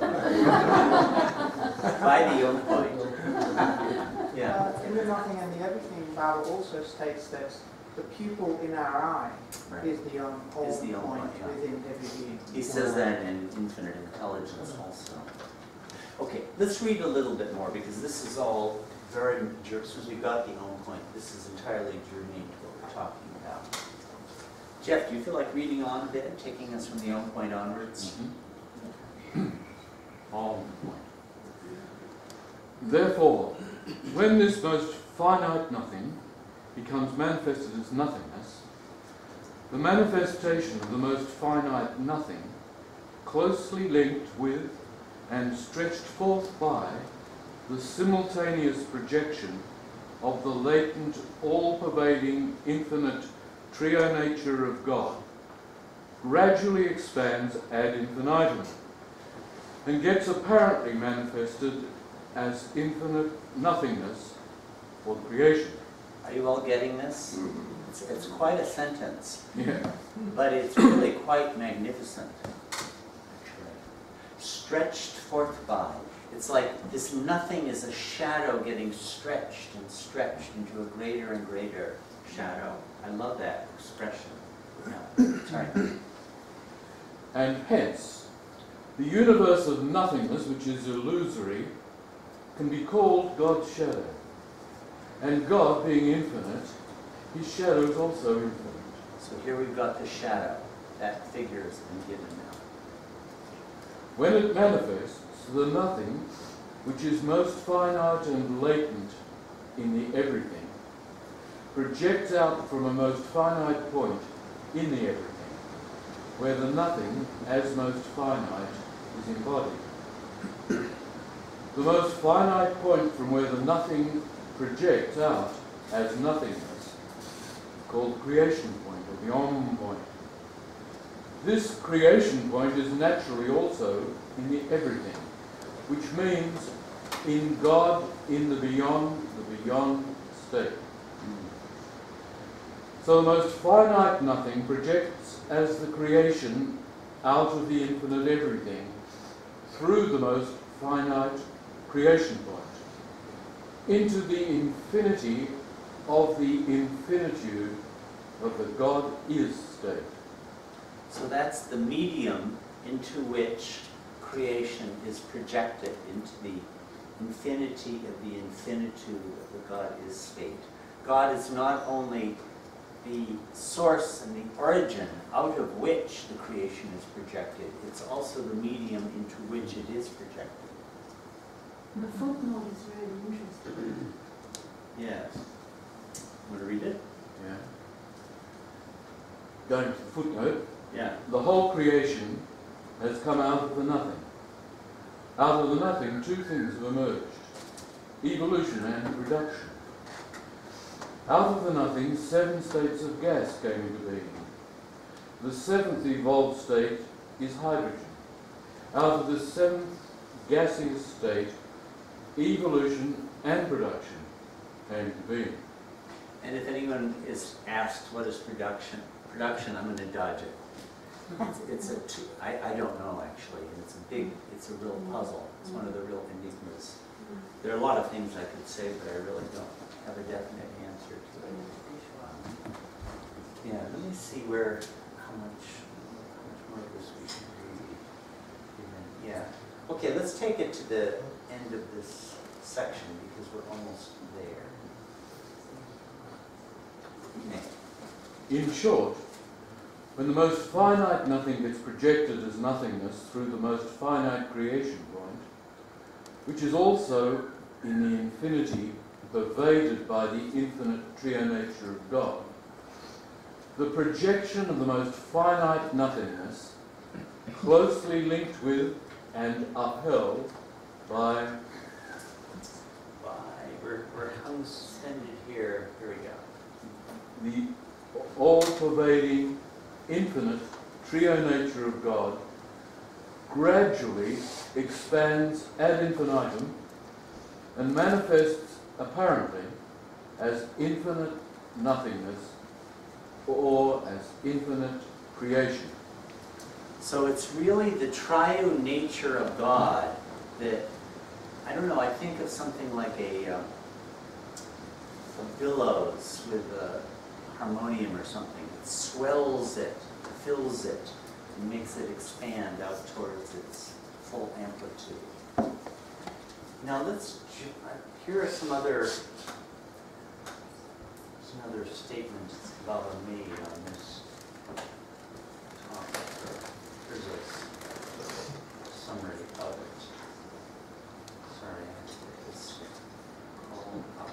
By the own point. Yeah. Uh, in the nothing and the everything, Baba also states that the pupil in our eye Right. is the own whole Is the own point point, yeah. within every being. He says that in Infinite Intelligence also. Okay, let's read a little bit more, because this is all very, since we got the own point, this is entirely germane to what we're talking about. Jeff, do you feel like reading on a bit, taking us from the own point onwards? Mm-hmm. On point. Therefore, when this most finite nothing becomes manifested as nothingness, the manifestation of the most finite nothing, closely linked with and stretched forth by the simultaneous projection of the latent, all-pervading, infinite trio nature of God, gradually expands ad infinitum and gets apparently manifested as infinite nothingness for the creation. Are you all getting this? It's, it's quite a sentence, Yeah. but it's really quite magnificent. Stretched forth by. It's like this nothing is a shadow getting stretched and stretched into a greater and greater shadow. I love that expression. Yeah. Sorry. And hence, the universe of nothingness, which is illusory, can be called God's shadow. And God, being infinite, his shadow is also infinite. So here we've got the shadow. That figure has been given now. When it manifests, the nothing, which is most finite and latent in the everything, projects out from a most finite point in the everything, where the nothing, as most finite, is embodied. The most finite point from where the nothing projects out as nothingness, called creation point, or the Om point. This creation point is naturally also in the everything, which means in God, in the beyond, the beyond state. So the most finite nothing projects as the creation out of the infinite everything through the most finite creation point into the infinity of the infinitude of the God is state. So that's the medium into which creation is projected, into the infinity of the infinitude of the God is state. God is not only the source and the origin out of which the creation is projected, it's also the medium into which it is projected. The footnote is very interesting. Yes. Want to read it? Yeah. Going to the footnote. Yeah. The whole creation has come out of the nothing. Out of the nothing, two things have emerged: evolution and reduction. Out of the nothing, seven states of gas came into being. The seventh evolved state is hydrogen. Out of the seventh gaseous state, evolution and production came into being. And if anyone is asked what is production, production, I'm going to dodge it. That's It's a, two- I, I don't know actually, and it's a big, it's a real puzzle. It's one of the real enigmas. There are a lot of things I could say, but I really don't have a definite answer to it. Yeah, let me see where, how much, how much more of this we can read. Yeah, okay, let's take it to the end of this section because we're almost there. Okay. In short, when the most finite nothing gets projected as nothingness through the most finite creation point, which is also in the infinity pervaded by the infinite trio nature of God, the projection of the most finite nothingness, closely linked with and upheld by, By, we're, we're suspended here, here we go. the all-pervading, infinite trio nature of God gradually expands ad infinitum and manifests apparently as infinite nothingness or as infinite creation. So it's really the triune nature of God that, I don't know, I think of something like a, um, a billows with a harmonium or something. It swells it, fills it, and makes it expand out towards its full amplitude. Now let's, here are some other, some other statements Baba made on this topic. Here's a summary of it. Sorry, I have to get this all up.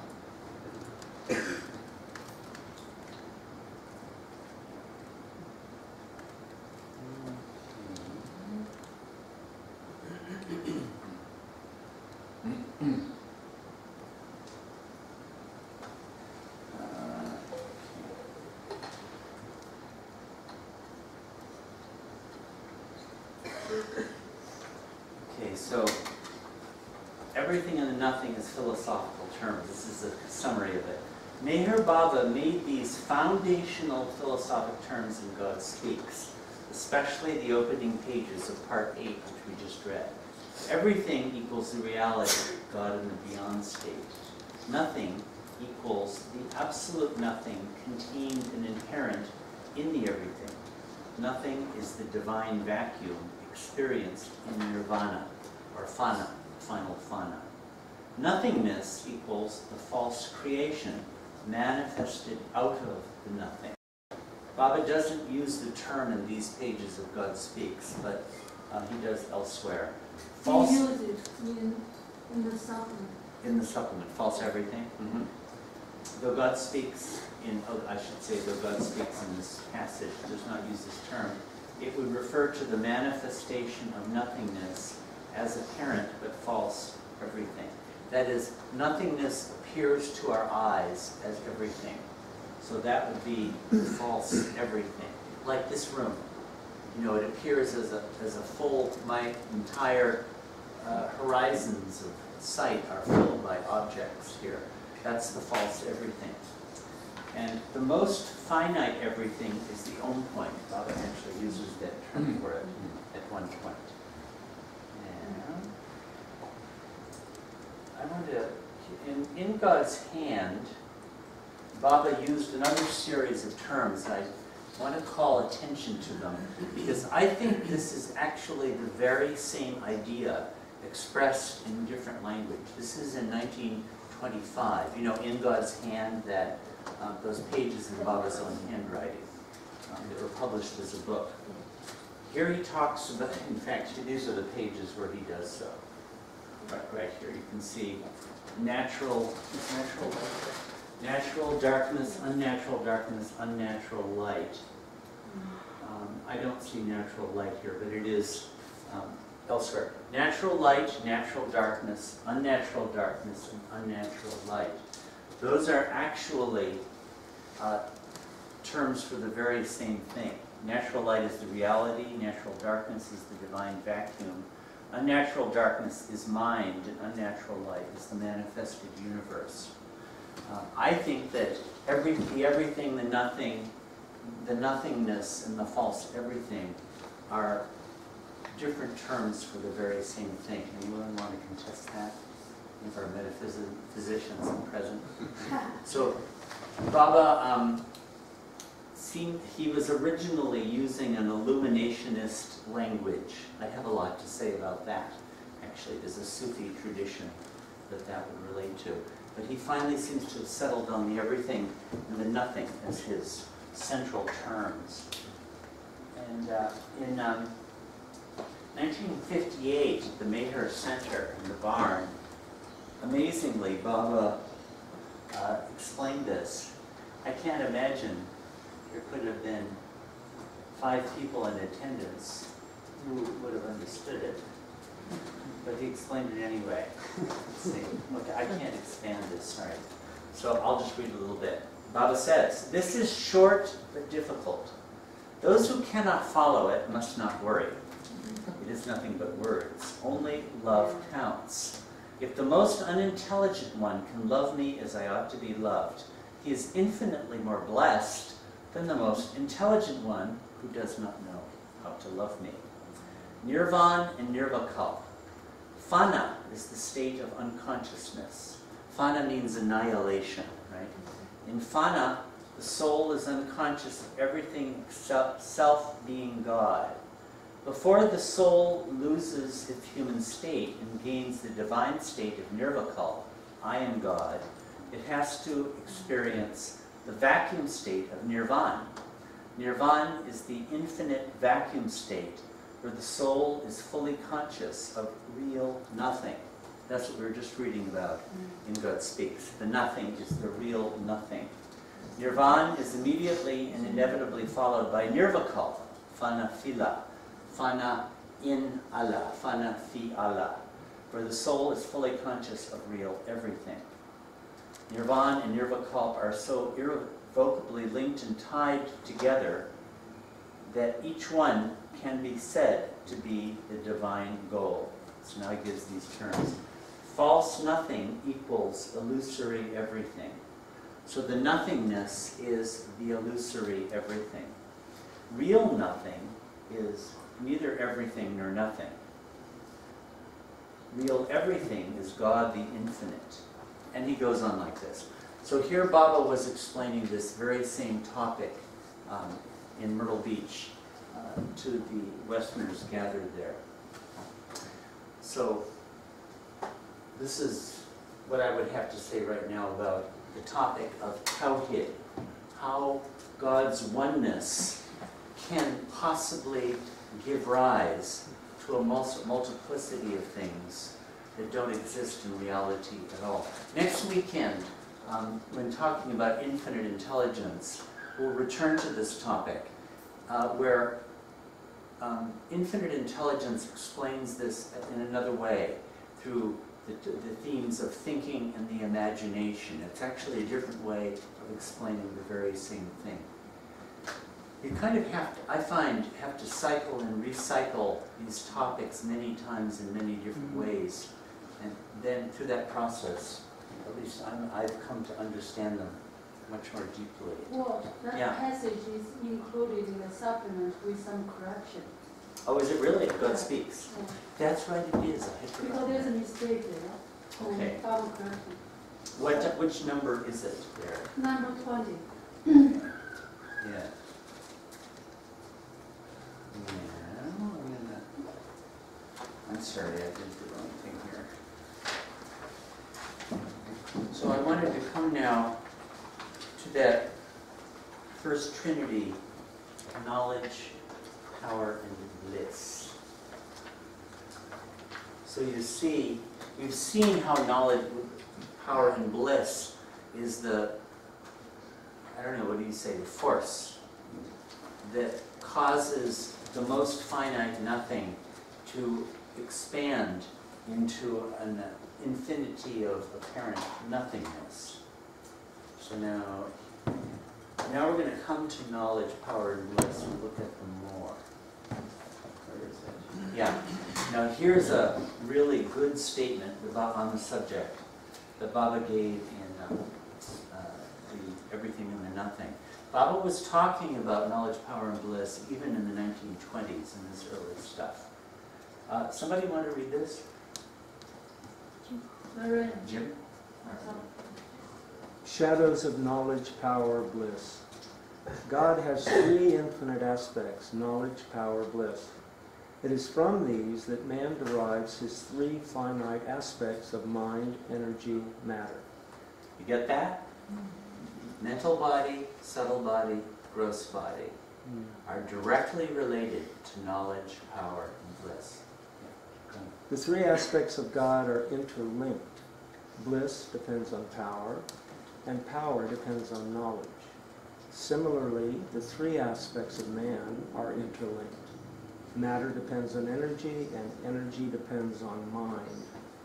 Okay, so everything and the nothing is philosophical terms. This is a summary of it. Meher Baba made these foundational philosophic terms in God Speaks, especially the opening pages of part eight, which we just read. Everything equals the reality of God in the beyond state. Nothing equals the absolute nothing contained and inherent in the everything. Nothing is the divine vacuum experienced in nirvana, or fana, final fana. Nothingness equals the false creation manifested out of the nothing. Baba doesn't use the term in these pages of God Speaks, but uh, he does elsewhere. False, You use it in, in the supplement. in the supplement, false everything. Mm-hmm. Though God speaks in, oh, I should say, though God speaks in this passage, does not use this term, it would refer to the manifestation of nothingness as apparent but false everything. That is, nothingness appears to our eyes as everything. So that would be false everything. Like this room. You know, it appears as a, as a full, my entire uh, horizons of sight are filled by objects here. That's the false everything. And the most finite everything is the own point. Baba actually uses that term for it at one point. And I want to, in, in God's hand, Baba used another series of terms. I want to call attention to them because I think this is actually the very same idea expressed in different language. This is in nineteen twenty-five, you know, in God's hand, that uh, those pages in Baba's own handwriting um, that were published as a book. Here he talks about, in fact, these are the pages where he does so. Right, right here, you can see natural, natural, natural darkness, unnatural darkness, unnatural light. Um, I don't see natural light here, but it is um, elsewhere. Natural light, natural darkness, unnatural darkness, and unnatural light. Those are actually uh, terms for the very same thing. Natural light is the reality, natural darkness is the divine vacuum. Unnatural darkness is mind, and unnatural light is the manifested universe. Uh, I think that every, the everything, the nothing, the nothingness and the false everything are different terms for the very same thing. Anyone want to contest that? Any of our metaphysicians present? So Baba um, seemed, he was originally using an illuminationist language. I have a lot to say about that. Actually, there's a Sufi tradition that that would relate to. But he finally seems to have settled on the everything and the nothing as his central terms. And uh, in um, nineteen fifty-eight, at the Meher Center in the barn, amazingly, Baba uh, explained this. I can't imagine there could have been five people in attendance who would have understood it. But he explained it anyway. Let's see. Okay, I can't expand this, sorry. So I'll just read a little bit. Baba says, "This is short but difficult. Those who cannot follow it must not worry. It is nothing but words. Only love counts. If the most unintelligent one can love me as I ought to be loved, he is infinitely more blessed than the most intelligent one who does not know how to love me." Nirvan and Nirvakalp. Fana is the state of unconsciousness. Fana means annihilation, right? In Fana, the soul is unconscious of everything except self being God. Before the soul loses its human state and gains the divine state of Nirvakalp, I am God, it has to experience the vacuum state of Nirvan. Nirvan is the infinite vacuum state where the soul is fully conscious of real nothing. That's what we were just reading about in God Speaks. The nothing is the real nothing. Nirvan is immediately and inevitably followed by Nirvakalp, Fana Fila, Fana in Allah, Fana fi Allah, where the soul is fully conscious of real everything. Nirvan and Nirvakalp are so irrevocably linked and tied together that each one can be said to be the divine goal. So now he gives these terms. False nothing equals illusory everything. So the nothingness is the illusory everything. Real nothing is neither everything nor nothing. Real everything is God the infinite. And he goes on like this. So here Baba was explaining this very same topic um, in Myrtle Beach uh, to the Westerners gathered there. So this is what I would have to say right now about the topic of Tawhid, how God's oneness can possibly give rise to a multiplicity of things that don't exist in reality at all. Next weekend, um, when talking about infinite intelligence, we'll return to this topic, uh, where um, infinite intelligence explains this in another way through the, the themes of thinking and the imagination. It's actually a different way of explaining the very same thing. You kind of have to, I find, have to cycle and recycle these topics many times in many different mm-hmm. ways. And then through that process, at least I'm, I've come to understand them much more deeply. Well, that yeah. passage is included in the supplement with some correction. Oh, is it really? God yeah. Speaks. Yeah. That's right, it is. I had forgotten Because there's a that. mistake there. Okay. And Bible correction. What, which number is it there? Number twenty. Yeah. Yeah, I'm gonna, I'm sorry, I did the wrong thing here. So I wanted to come now to that first Trinity, knowledge, power, and bliss. So you see, we've seen how knowledge, power, and bliss is the, I don't know, what do you say, the force that causes the most finite nothing to expand into an infinity of apparent nothingness. So now, now we're going to come to knowledge, power, and bliss and look at them more. Where is it? Yeah. Now here's a really good statement about, on the subject that Baba gave in um, uh, the Everything and the Nothing. Baba was talking about knowledge, power, and bliss even in the nineteen twenties in this early stuff. Uh, somebody want to read this? Jim? Shadows of knowledge, power, bliss. God has three infinite aspects: knowledge, power, bliss. It is from these that man derives his three finite aspects of mind, energy, matter. You get that? Mental body, subtle body, gross body are directly related to knowledge, power, and bliss. Yeah. The three aspects of God are interlinked. Bliss depends on power, and power depends on knowledge. Similarly, the three aspects of man are interlinked. Matter depends on energy, and energy depends on mind.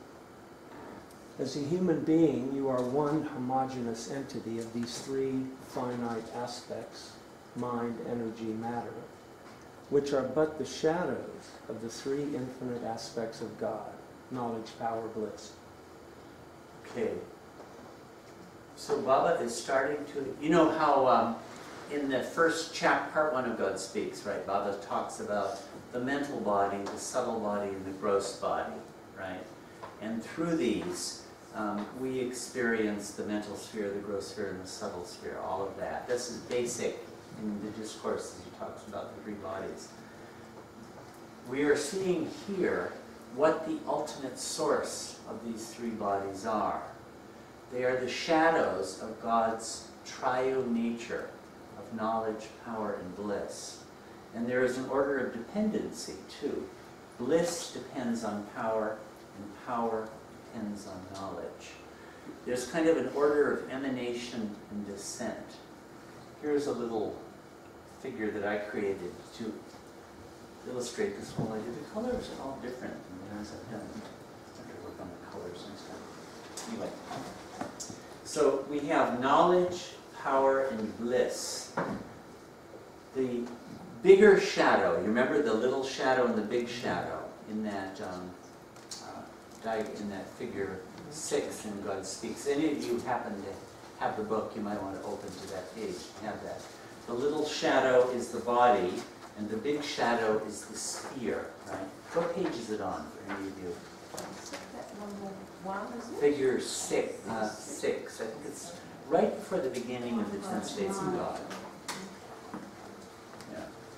As a human being, you are one homogeneous entity of these three finite aspects, mind, energy, matter, which are but the shadows of the three infinite aspects of God: knowledge, power, bliss. Okay. So Baba is starting to, you know how um, in the first chapter, part one of God Speaks, right, Baba talks about the mental body, the subtle body, and the gross body, right? And through these, um, we experience the mental sphere, the gross sphere, and the subtle sphere, all of that. This is basic in the discourse as he talks about the three bodies. We are seeing here what the ultimate source of these three bodies are. They are the shadows of God's triune nature of knowledge, power, and bliss. And there is an order of dependency, too. Bliss depends on power, and power depends on knowledge. There's kind of an order of emanation and descent. Here's a little figure that I created to illustrate this whole idea. The colors are all different than the ones I've done. I have to work on the colors next time. Anyway, so we have knowledge, power, and bliss. The bigger shadow, you remember the little shadow and the big shadow in that um, uh, in that figure six in God Speaks. Any of you happen to have the book, you might want to open to that page and have that. The little shadow is the body, and the big shadow is the sphere, right? What page is it on for any of you? Figure six, uh, six. I think it's right before the beginning of the ten states of God. Yeah.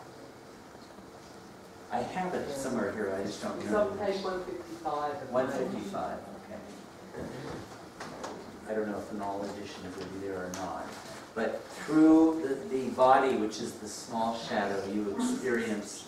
I have it somewhere here, I just don't It's remember. on page one fifty-five. one fifty-five, okay. I don't know if an all edition would be there or not. But through the, the body, which is the small shadow, you experience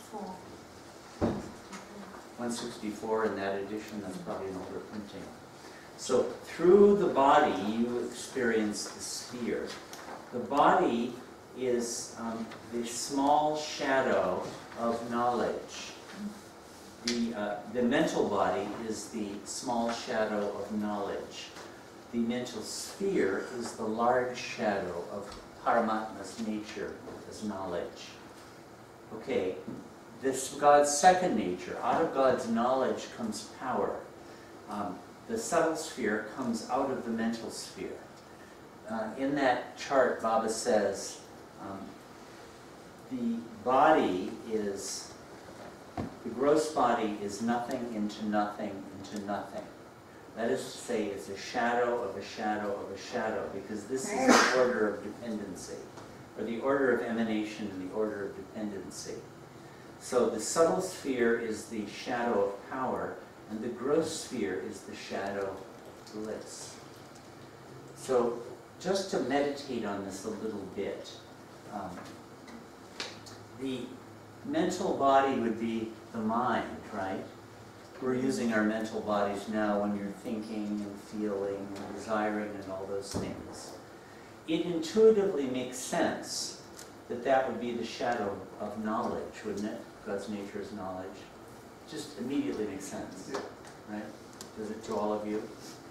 one sixty-four in that edition. That's probably an older printing. So through the body, you experience the sphere. The body is um, the small shadow of knowledge. The, uh, the mental body is the small shadow of knowledge. The mental sphere is the large shadow of Paramatma's nature as knowledge. Okay, this God's second nature. Out of God's knowledge comes power. Um, the subtle sphere comes out of the mental sphere. Uh, in that chart, Baba says, um, the body is, the gross body is nothing into nothing into nothing. That is to say, it's a shadow of a shadow of a shadow, because this is the order of dependency, or the order of emanation and the order of dependency. So the subtle sphere is the shadow of power, and the gross sphere is the shadow of bliss. So just to meditate on this a little bit, um, the mental body would be the mind, right? We're using our mental bodies now when you're thinking and feeling and desiring and all those things. It intuitively makes sense that that would be the shadow of knowledge, wouldn't it? God's nature is knowledge. Just immediately makes sense, right? Does it to all of you?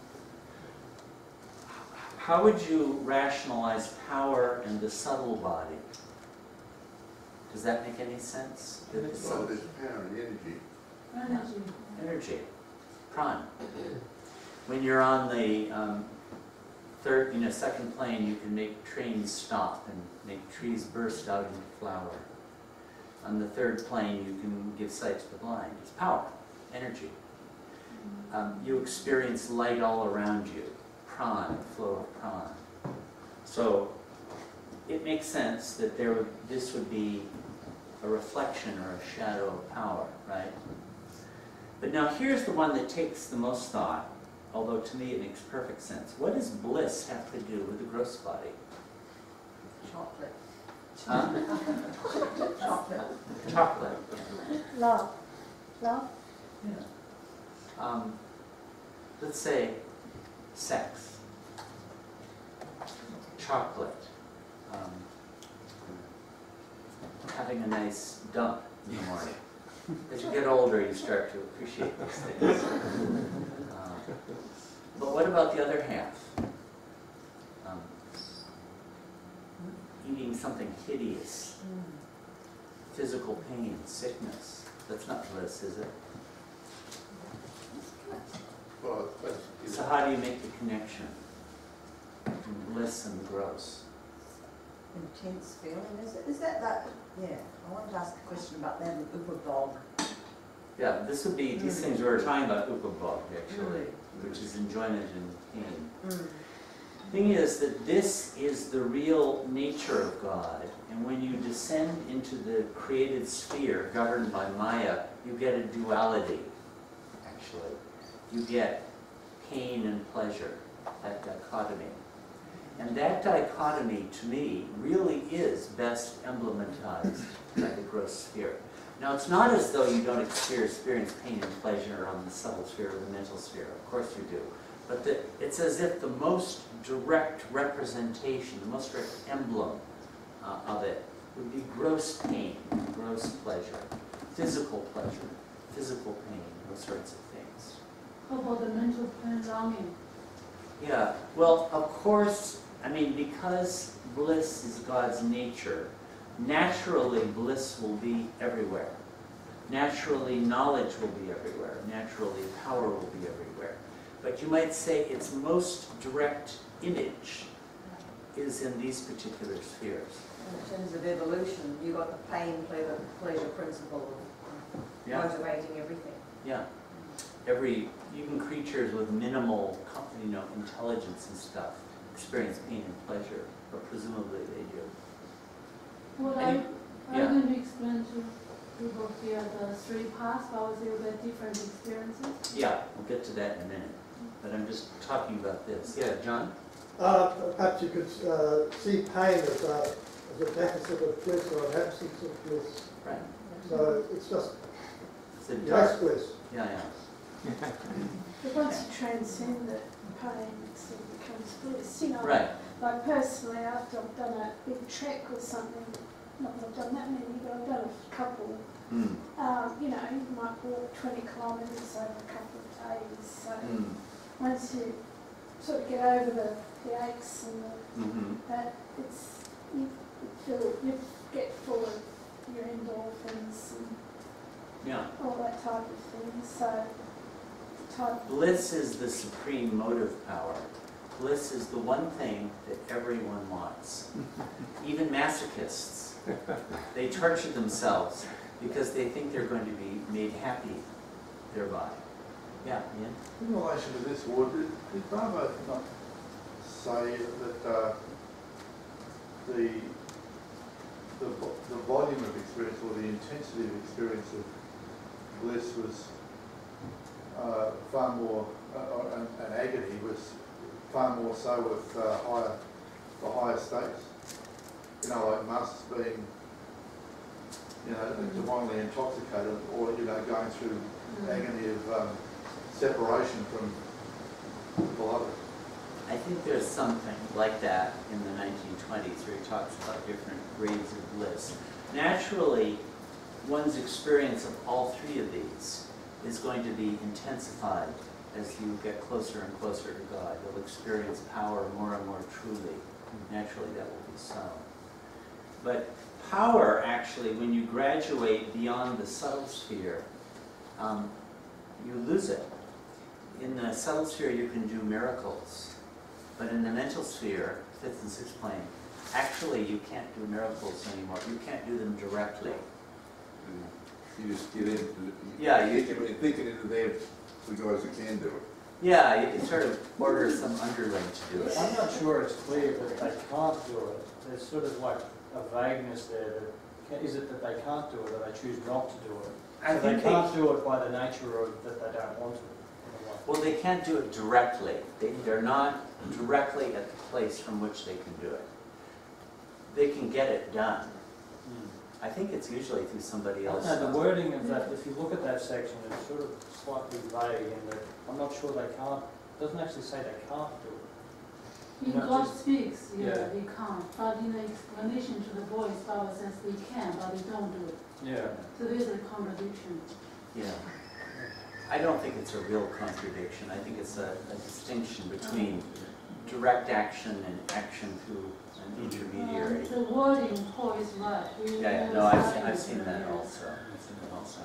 How would you rationalize power and the subtle body? Does that make any sense? Well, there's power and energy. Energy. Energy, pran. When you're on the um, third, in a second plane, you can make trains stop and make trees burst out into flower. On the third plane, you can give sight to the blind. It's power, energy. Um, you experience light all around you, prana, flow of prana. So it makes sense that there would, this would be a reflection or a shadow of power, right? But now here's the one that takes the most thought, although to me it makes perfect sense. What does bliss have to do with the gross body? Chocolate. Huh? Chocolate. Chocolate. Love. Love? Yeah. Um, let's say sex, chocolate, um, having a nice dump in the morning. As you get older, you start to appreciate these things. Uh, but what about the other half? Um, eating something hideous, physical pain, sickness. That's not bliss, is it? Well, that's, you So know, how do you make the connection between bliss and the gross? Intense feeling, is it? Is that that? Yeah, I wanted to ask a question about that in Upabog. Yeah, this would be, these things we were talking about upabhog, actually, Really? which is enjoyment and pain. Mm. Thing is that this is the real nature of God, and when you descend into the created sphere governed by Maya, you get a duality, actually. You get pain and pleasure, that dichotomy. And that dichotomy, to me, really is best emblematized by the gross sphere. Now, it's not as though you don't experience pain and pleasure on the subtle sphere or the mental sphere. Of course you do. But the, it's as if the most direct representation, the most direct emblem uh, of it would be gross pain, gross pleasure, physical pleasure, physical pain, those sorts of things. How about the mental pain longing? Yeah, well, of course, I mean, because bliss is God's nature, naturally bliss will be everywhere. Naturally knowledge will be everywhere. Naturally power will be everywhere. But you might say its most direct image is in these particular spheres. In terms of evolution, you got the pain pleasure, pleasure principle of Yeah. motivating everything. Yeah. Every, even creatures with minimal, you know, intelligence and stuff experience pain and pleasure, or presumably they do. What And I, you- I'm yeah. going to explain to people here the three paths, how they will get different experiences. Yeah, we'll get to that in a minute. But I'm just talking about this. Yeah, John? Uh, perhaps you could uh, see pain as a, as a deficit of bliss or an absence of bliss. Right. So it's just It's a less dark. bliss. Yeah, yeah. But once you transcend the pain, it sort of becomes bliss. You know, Right. like personally, after I've done a big trek or something, not that I've done that many, but I've done a couple. Mm. Um, you know, you might walk twenty kilometres over a couple of days. So Mm. once you sort of get over the, the aches and the, Mm-hmm. that, it's you, you feel you get full of your endorphins and Yeah. all that type of thing. So type. Bliss is the supreme motive power. Bliss is the one thing that everyone wants. Even masochists. They torture themselves because they think they're going to be made happy thereby. Yeah, Ian? In relation to this, Ward, did, did Baba not say that uh, the, the vo- the volume of experience or the intensity of experience of bliss was uh, far more, uh, and, and agony was far more so with uh, higher, the higher states? You know, like Masters being, you know, divinely intoxicated, or, you know, going through agony of um, separation from the beloved. I think there's something like that in the nineteen twenties where he talks about different grades of bliss. Naturally, one's experience of all three of these is going to be intensified as you get closer and closer to God. You'll experience power more and more truly. Naturally, that will be so. But power, actually, when you graduate beyond the subtle sphere, um, you lose it. In the subtle sphere, you can do miracles. But in the mental sphere, fifth and sixth plane, actually you can't do miracles anymore. You can't do them directly. You just get into it. Yeah, you- you think it into them, the guys that can do it. Yeah, you can sort of order some underling to do it. I'm not sure it's clear that they can't do it. There's sort of like a vagueness there. That, can, is it that they can't do it or they choose not to do it? I So think they they- can't do it by the nature of that they don't want to. in a way. Well, they can't do it directly. They, they're not directly at the place from which they can do it. They can get it done. I think it's usually through somebody else. No, the wording of that, if you look at that section, it's sort of slightly vague in that I'm not sure they can't, it doesn't actually say they can't do it. In Not God just- speaks, yeah, yeah. they can't. But in the explanation to the voice, Bible says they can, but they don't do it. Yeah. So there's a contradiction. Yeah. I don't think it's a real contradiction. I think it's a, a distinction between direct action and action through an intermediary. Uh, the wording, Paul is right. We Yeah, yeah, know no, I've, science I've seen that and also. I've seen that also.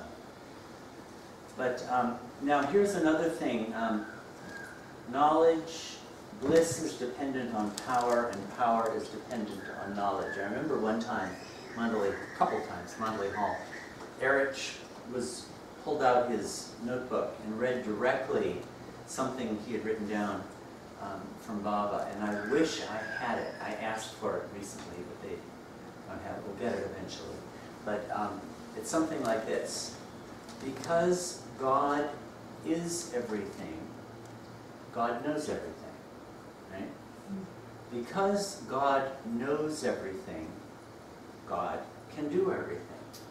But um, now here's another thing. Um, knowledge, bliss is dependent on power, and power is dependent on knowledge. I remember one time, Mandalay, a couple times, Mandalay Hall, Erich was pulled out his notebook and read directly something he had written down um, from Baba, and I wish I had it. I asked for it recently, but they don't have it. We'll get it eventually. But um, it's something like this. Because God is everything, God knows everything, right? Because God knows everything, God can do everything.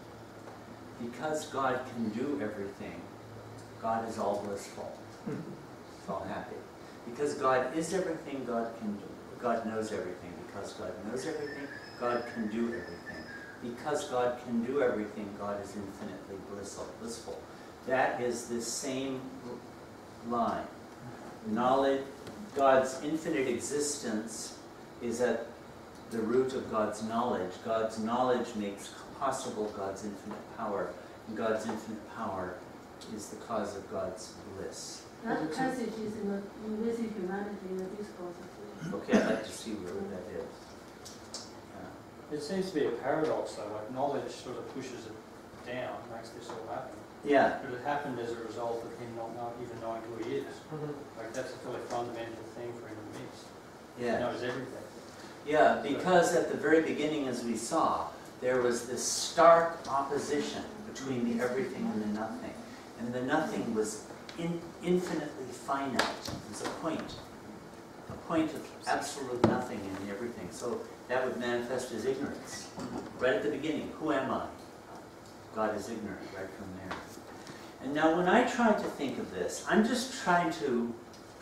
Because God can do everything, God is all blissful. It's all happy. Because God is everything, God can do. God knows everything. Because God knows everything, God can do everything. Because God can do everything, God is infinitely blissful. blissful. That is this same line. Knowledge, God's infinite existence is at the root of God's knowledge. God's knowledge makes possible God's infinite power. And God's infinite power is the cause of God's bliss. That passage is in the in Basic Humanity, in the Discourse of Okay, I'd like to see where that is. Yeah. It seems to be a paradox though, like knowledge sort of pushes it down, makes this all happen. Yeah. But it happened as a result of him not know, even knowing who he is. Like that's a fairly fundamental thing for him to miss. Yeah. He knows everything. Yeah, because at the very beginning, as we saw, there was this stark opposition between the everything and the nothing. And the nothing was in, infinitely finite. It was a point. A point of absolute nothing in the everything. So that would manifest as ignorance. Right at the beginning, who am I? God is ignorant right from there. And now when I try to think of this, I'm just trying to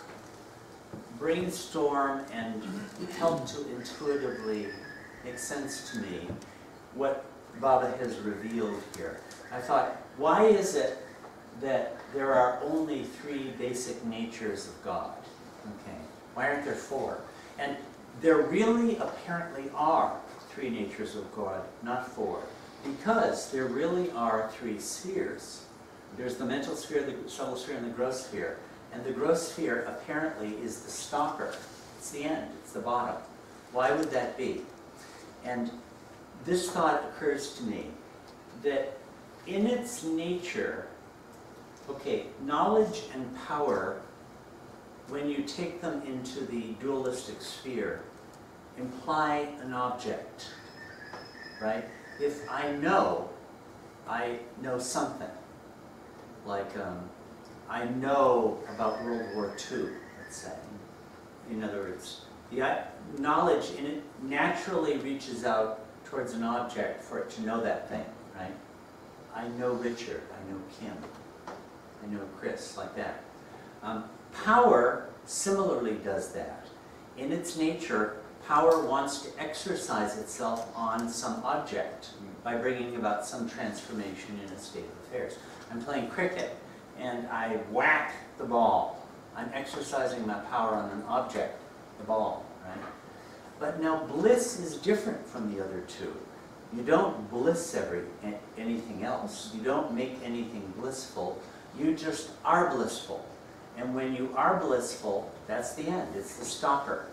brainstorm and help to intuitively make sense to me what Baba has revealed here. I thought, why is it that there are only three basic natures of God? Okay, why aren't there four? And there really apparently are three natures of God, not four, because there really are three spheres. There's the mental sphere, the subtle sphere, and the gross sphere. And the gross sphere apparently is the stopper. It's the end, it's the bottom. Why would that be? And this thought occurs to me, that in its nature, okay, knowledge and power, when you take them into the dualistic sphere, imply an object, right? If I know, I know something. Like, um, I know about World War Two, let's say. In other words, the uh, knowledge in it naturally reaches out towards an object for it to know that thing, right? I know Richard, I know Kim, I know Chris, like that. Um, power similarly does that. In its nature, power wants to exercise itself on some object by bringing about some transformation in a state of affairs. I'm playing cricket and I whack the ball. I'm exercising my power on an object, the ball, right? But now bliss is different from the other two. You don't bliss every, anything else. You don't make anything blissful. You just are blissful. And when you are blissful, that's the end. It's the stopper.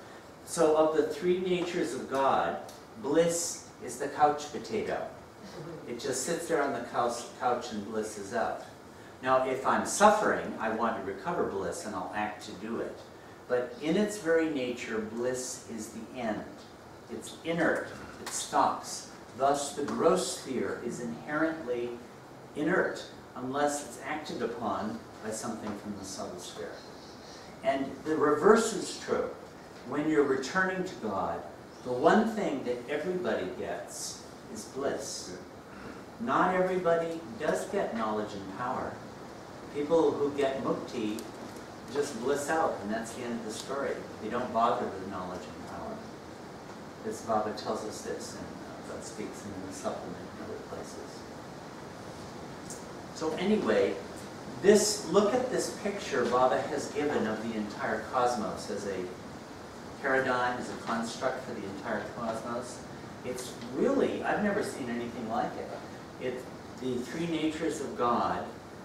so of the three natures of God, bliss is the couch potato. It just sits there on the couch, couch and bliss is out. Now, if I'm suffering, I want to recover bliss and I'll act to do it. But in its very nature, bliss is the end. It's inert. It stops. Thus, the gross sphere is inherently inert unless it's acted upon by something from the subtle sphere. And the reverse is true. When you're returning to God, the one thing that everybody gets is bliss. Not everybody does get knowledge and power. People who get mukti just bliss out, and that's the end of the story. They don't bother with knowledge and power. This Baba tells us this, and uh, God speaks in the supplement and other places. So anyway, this look at this picture Baba has given of the entire cosmos as a paradigm, as a construct for the entire cosmos. It's really, I've never seen anything like it. It, the three natures of God,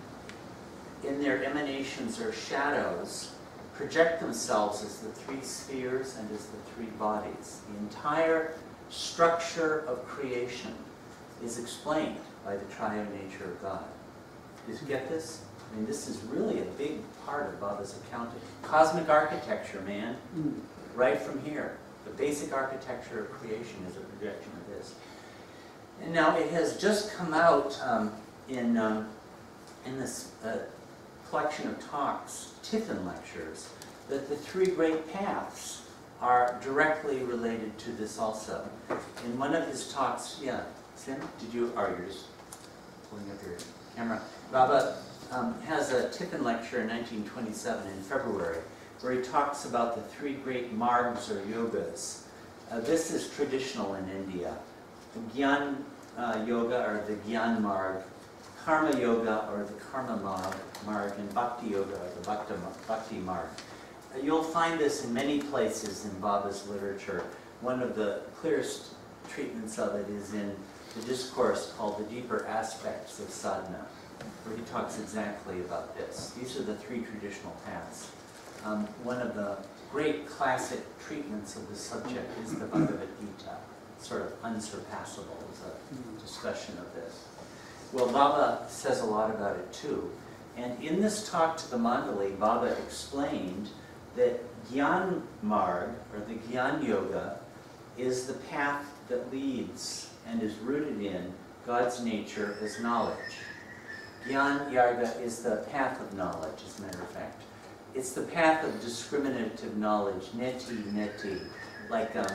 in their emanations or shadows, project themselves as the three spheres and as the three bodies. The entire structure of creation is explained by the triune nature of God. Did you get this? I mean, this is really a big part of Baba's accounting. Cosmic architecture, man. Right from here. The basic architecture of creation is a projection of this. And now it has just come out um, in, um, in this uh, collection of talks, Tiffin lectures, that the three great paths are directly related to this also. In one of his talks, yeah, Sim, did you, or you're just pulling up your camera. Baba um, has a Tiffin lecture in nineteen twenty-seven in February, where he talks about the three great margs or yogas. Uh, this is traditional in India. The Gyan uh, Yoga, or the Gyan Marg, Karma Yoga, or the Karma Marg, marg and Bhakti Yoga, or the Bhakti, Bhakti Marg. Uh, you'll find this in many places in Baba's literature. One of the clearest treatments of it is in the discourse called The Deeper Aspects of Sadhana, where he talks exactly about this. These are the three traditional paths. Um, one of the great classic treatments of the subject is the Bhagavad Gita, sort of unsurpassable as a discussion of this. Well, Baba says a lot about it too. And in this talk to the Mandali, Baba explained that Gyan Marg, or the Gyan Yoga, is the path that leads and is rooted in God's nature as knowledge. Gyan Yoga is the path of knowledge, as a matter of fact. It's the path of discriminative knowledge, neti, neti, like um,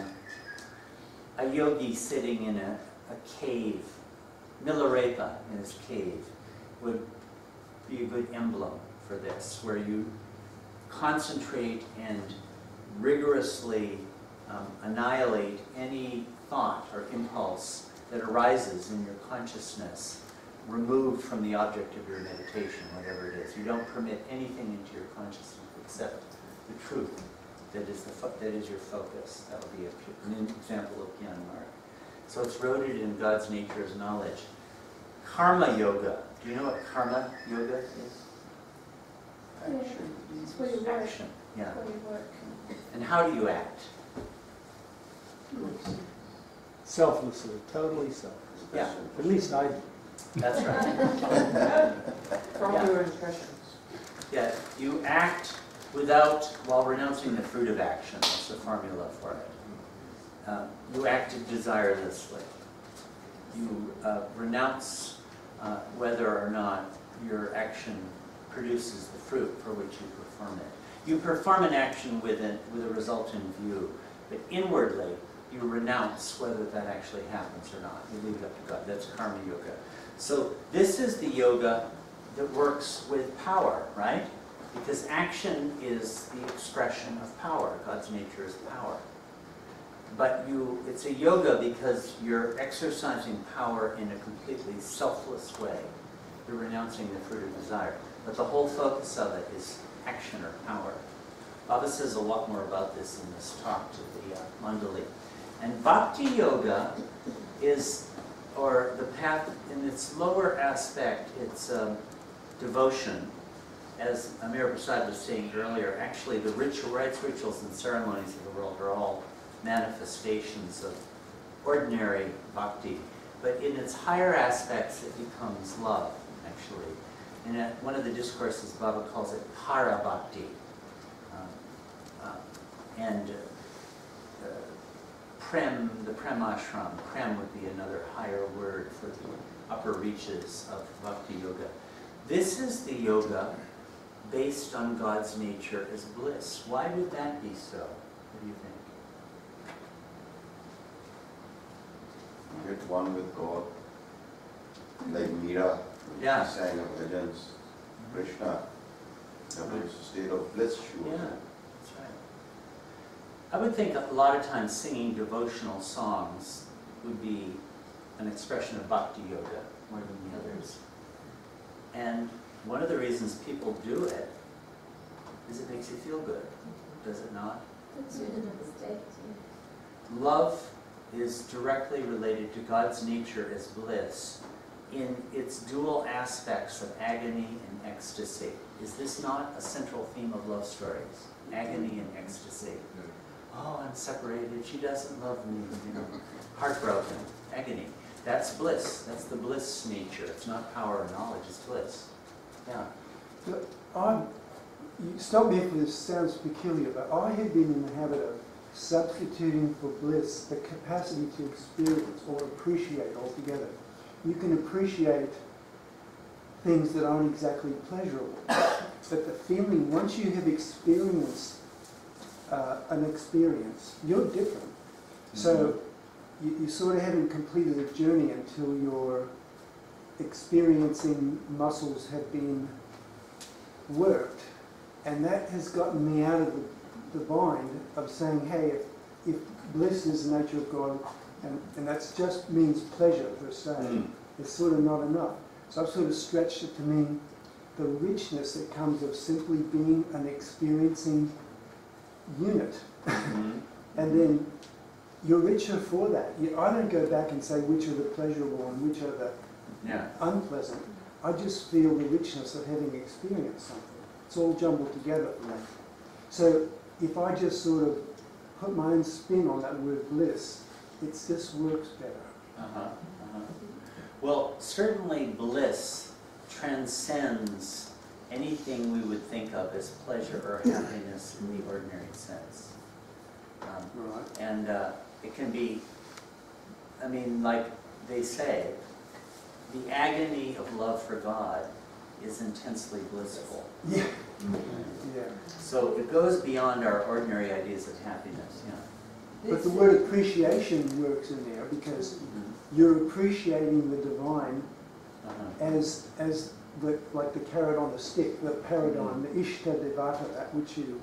a yogi sitting in a, a cave. Milarepa in his cave would be a good emblem for this, where you concentrate and rigorously um, annihilate any thought or impulse that arises in your consciousness, removed from the object of your meditation, whatever it is. You don't permit anything into your consciousness except the truth that is, the fo that is your focus. That would be a, an example of Gyan Marg. So it's rooted in God's nature as knowledge. Karma Yoga. Do you know what Karma Yoga is? Yeah, it's where you work. Action. Yeah. Where you work. And how do you act? Selflessly, totally selfless. Yeah. At least I do. That's right. From Yeah. your impressions. Yeah, you act without, while renouncing the fruit of action. That's the formula for it. Um, you act desirelessly. You uh, renounce uh, whether or not your action produces the fruit for which you perform it. You perform an action with a, with a result in view, but inwardly you renounce whether that actually happens or not. You leave it up to God. That's Karma Yoga. So this is the yoga that works with power, right? Because action is the expression of power. God's nature is power. But you, it's a yoga because you're exercising power in a completely selfless way. You're renouncing the fruit of desire. But the whole focus of it is action or power. Baba says a lot more about this in this talk to the uh, Mandali. And Bhakti Yoga is, or the path in its lower aspect, it's um, devotion. as Amir Prasad was saying earlier, actually the ritual rites, rituals, and ceremonies of the world are all manifestations of ordinary bhakti. But in its higher aspects, it becomes love, actually. And at one of the discourses, Baba calls it para bhakti. Uh, uh, and uh, prem, the prem ashram, prem would be another higher word for the upper reaches of bhakti yoga. This is the yoga based on God's nature as bliss. Why would that be so? What do you think? Get one with God, like Meera, Yeah. she sang of bhajans, Krishna, that was a state of bliss she was Yeah, in. that's right. I would think a lot of times singing devotional songs would be an expression of bhakti yoga more than the others. And one of the reasons people do it is it makes you feel good, does it not? That's it in the state. Love is directly related to God's nature as bliss in its dual aspects of agony and ecstasy. Is this not a central theme of love stories? Agony and ecstasy. Oh, I'm separated, she doesn't love me, you know, heartbroken, agony. That's bliss, that's the bliss nature. It's not power or knowledge, it's bliss. Yeah. Look, I'm, you stop me if this sounds peculiar, but I have been in the habit of substituting for bliss the capacity to experience or appreciate altogether. You can appreciate things that aren't exactly pleasurable, but the feeling, once you have experienced uh, an experience, you're different. So you, you sort of haven't completed a journey until your experiencing muscles have been worked, and that has gotten me out of the the bind of saying, hey, if, if bliss is the nature of God, and, and that just means pleasure per se, Mm. it's sort of not enough. So I've sort of stretched it to mean the richness that comes of simply being an experiencing unit. Mm-hmm. And then you're richer for that. You, I don't go back and say which are the pleasurable and which are the Yeah. unpleasant. I just feel the richness of having experienced something. It's all jumbled together for me. So if I just sort of put my own spin on that word bliss, it just works better. Uh-huh, uh-huh. Well, certainly bliss transcends anything we would think of as pleasure or happiness in the ordinary sense. Um, Right. and uh, it can be, I mean, like they say, the agony of love for God is intensely blissful. Yeah. Mm-hmm. Yeah. So it goes beyond our ordinary ideas of happiness, yeah. But the word appreciation works in there because you're appreciating the divine Uh-huh. as as the like the carrot on the stick, the paradigm, the Ishta Devata, that which you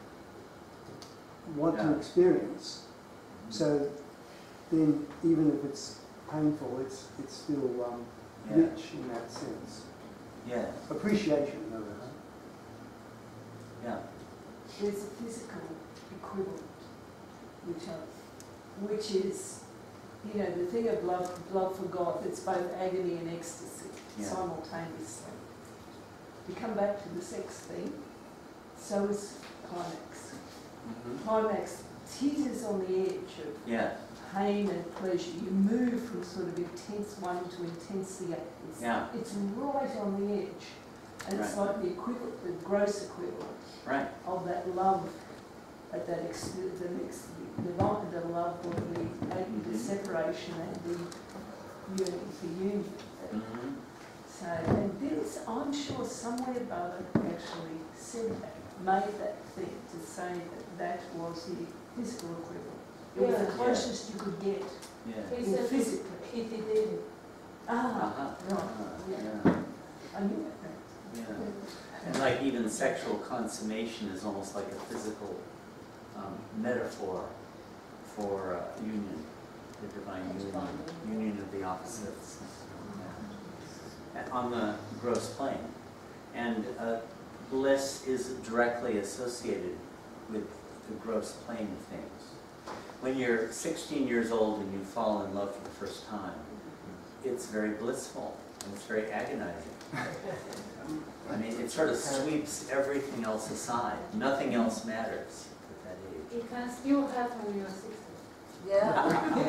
want to Yeah. experience. So then, even if it's painful, it's it's still um, Yeah. rich in that sense. Yeah. Appreciation, in other words. Yeah. There's a physical equivalent, which, are, which is, you know, the thing of love, love for God, it's both agony and ecstasy Yeah. simultaneously. You come back to the sex thing, so is climax. Mm-hmm. Climax teeters on the edge of Yeah. pain and pleasure. You move from sort of intense one to intense the other. It's, Yeah. it's right on the edge. And it's Right. like the equivalent, the gross equivalent Right. of that love, at that ex- the next, the, love- the love or the, maybe the Mhm. separation and the yearning for union. Mm-hmm. So, and this, I'm sure somewhere Baba actually said that, made that thing to say that that was the physical equivalent. It was the Yeah. closest you could get Yeah. He in said physically. he did. Ah, Uh-huh. right, Uh, yeah. yeah. I knew that. Yeah. And like even sexual consummation is almost like a physical um, metaphor for uh, union, the divine union, union of the opposites and on the gross plane. And uh, bliss is directly associated with the gross plane of things. When you're sixteen years old and you fall in love for the first time, it's very blissful. and it's very agonizing. I mean, it sort of sweeps everything else aside. Nothing else matters at that age. It can still happen when you're sixty. Yeah.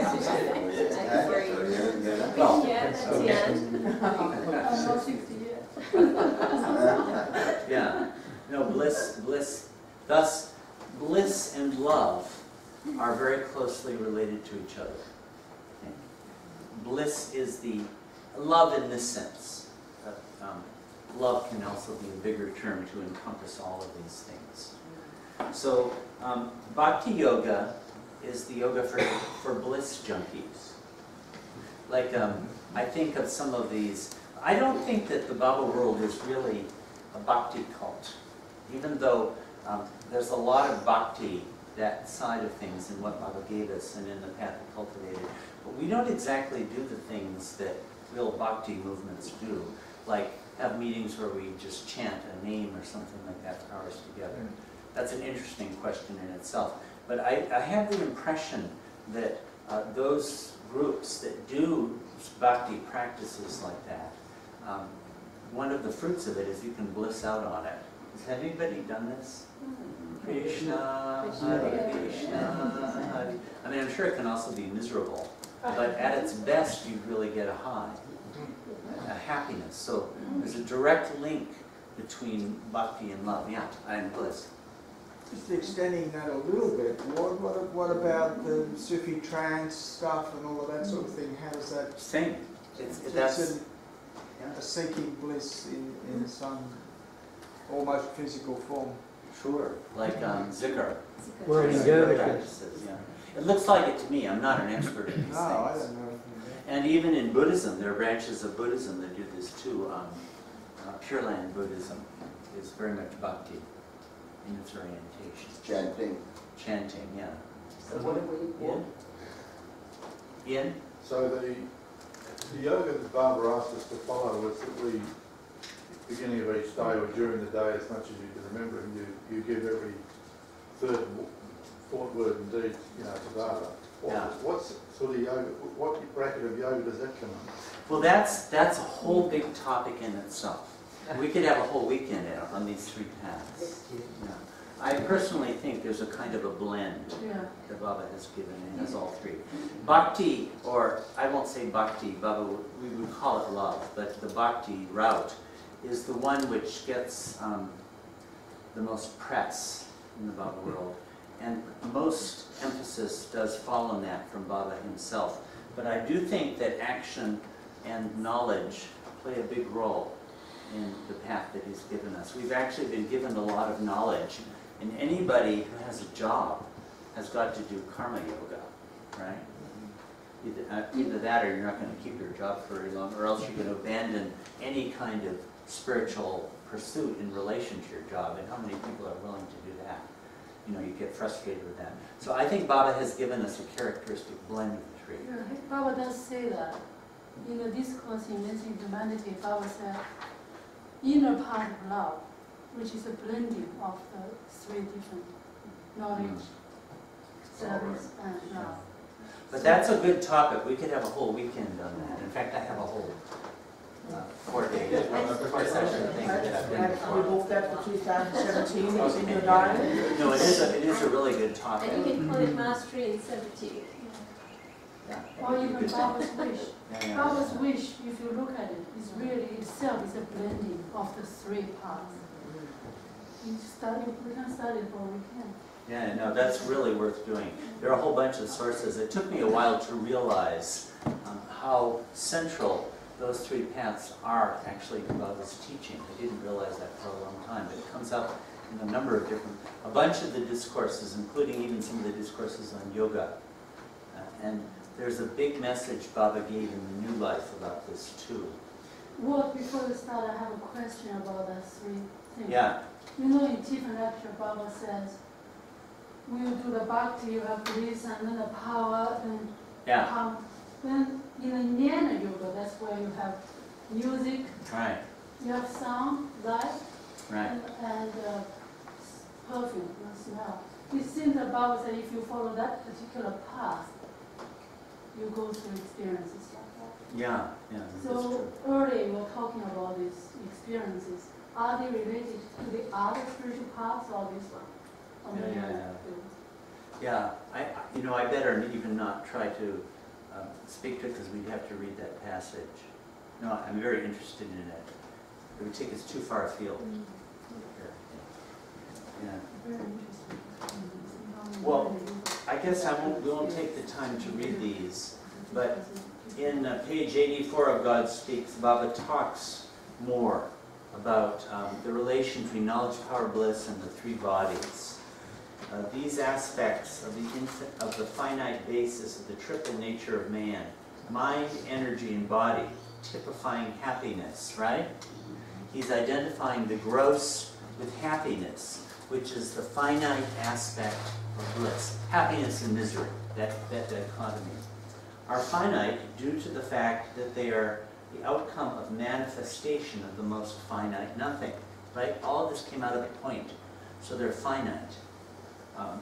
Well, Yeah, that's the end. I'm not sixty yet. Yeah. No, bliss, bliss, thus, bliss and love are very closely related to each other. Okay. Bliss is the, love in this sense. Uh, um, love can also be a bigger term to encompass all of these things. So, um, Bhakti Yoga is the yoga for, for bliss junkies. Like, um, I think of some of these, I don't think that the Baba world is really a bhakti cult, even though um, there's a lot of bhakti, that side of things, in what Baba gave us and in the path we cultivated. But we don't exactly do the things that real bhakti movements do, like have meetings where we just chant a name or something like that for hours together. That's an interesting question in itself. But I, I have the impression that uh, those groups that do bhakti practices like that, um, one of the fruits of it is you can bliss out on it. Has anybody done this? Krishna, Hare Krishna, Hare. I mean, I'm sure it can also be miserable, but at its best, you really get a high, a happiness. So there's a direct link between bhakti and love. Yeah, and bliss. Just extending that a little bit, what, what, what about the Sufi trance stuff and all of that sort of thing? How does that... Same. It's, it's that's, an, a seeking bliss in, in some almost physical form. Sure, like um, zikr. Well, you Zikr go to- practices, yeah. It looks like it to me. I'm not an expert in these No, I things. don't know anything about And even in Buddhism, there are branches of Buddhism that do this too. Um, uh, Pure Land Buddhism is very much bhakti in its orientation. Chanting. Chanting, yeah. So what are we Ian? Ian? So the, the yoga that Barbara asked us to follow was at the beginning of each day or during the day, as much as you can remember, and you, you give every third w- thought, word and deed, you know, to Barbara. What, Yeah. What's sort of yoga, what bracket of yoga does that come on? Well, that's, that's a whole big topic in itself. We could have a whole weekend out on these three paths. Yeah. I personally think there's a kind of a blend Yeah. that Baba has given, and has all three. Bhakti, or I won't say bhakti, Baba, would- we would call it love, but the bhakti route is the one which gets um, the most press in the Baba world. And most emphasis does fall on that from Baba himself. But I do think that action and knowledge play a big role in the path that he's given us. We've actually been given a lot of knowledge, and anybody who has a job has got to do karma yoga, right? Either, uh, either that or you're not going to keep your job for very long, or else you're going to abandon any kind of spiritual pursuit in relation to your job. And how many people are willing to do that? You know, you get frustrated with that. So I think Baba has given us a characteristic blend of the three. Yeah, Baba does say that. In the discourse in Missing Humanity, Baba said, inner part of love, which is a blending of the three different knowledge, service, and love. But that's a good topic. We could have a whole weekend on that. In fact, I have a whole uh, four day, four session thing. that I've done We before. booked that for two thousand seventeen, it's in your diary. No, it is a, it is a really good topic. And you can call it mastery in seventy. Yeah. Or even Baba's wish. Yeah, yeah. Baba's wish, if you look at it, is really itself is a blending of the three parts. You study, we can study for a weekend. Yeah, no, that's really worth doing. There are a whole bunch of sources. It took me a while to realize um, how central those three paths are actually to Baba's teaching. I didn't realize that for a long time, but it comes up in a number of different, a bunch of the discourses, including even some of the discourses on yoga. Uh, and there's a big message Baba gave in the New Life about this too. Well, before we start, I have a question about the three things. Yeah. You know, in Tiffin lecture, Baba says, when you do the bhakti, you have bliss and then the power and Yeah. calm. Then in the Jnana Yoga, that's where you have music, Right, you have sound, light, right. and, and uh, perfume, and smell. It seems that Baba said if you follow that particular path, you go through experiences like that. Yeah, yeah, that's So true. earlier we were talking about these experiences. Are they related to the other spiritual paths or this one? Or Yeah, maybe yeah, other yeah. fields? Yeah, I, I- you know, I better even not try to um, speak to it because we'd have to read that passage. No, I'm very interested in it. It would take us too far afield. Yeah. Very interesting. Well, I guess I won't, we won't take the time to read these, but in uh, page eighty-four of God Speaks, Baba talks more about um, the relation between knowledge, power, bliss, and the three bodies. Uh, these aspects of the infin of the finite basis of the triple nature of man, mind, energy, and body, typifying happiness, right? He's identifying the gross with happiness, which is the finite aspect of bliss. Happiness and misery, that, that dichotomy, are finite due to the fact that they are the outcome of manifestation of the most finite nothing, right? All of this came out of the point, so they're finite. Um,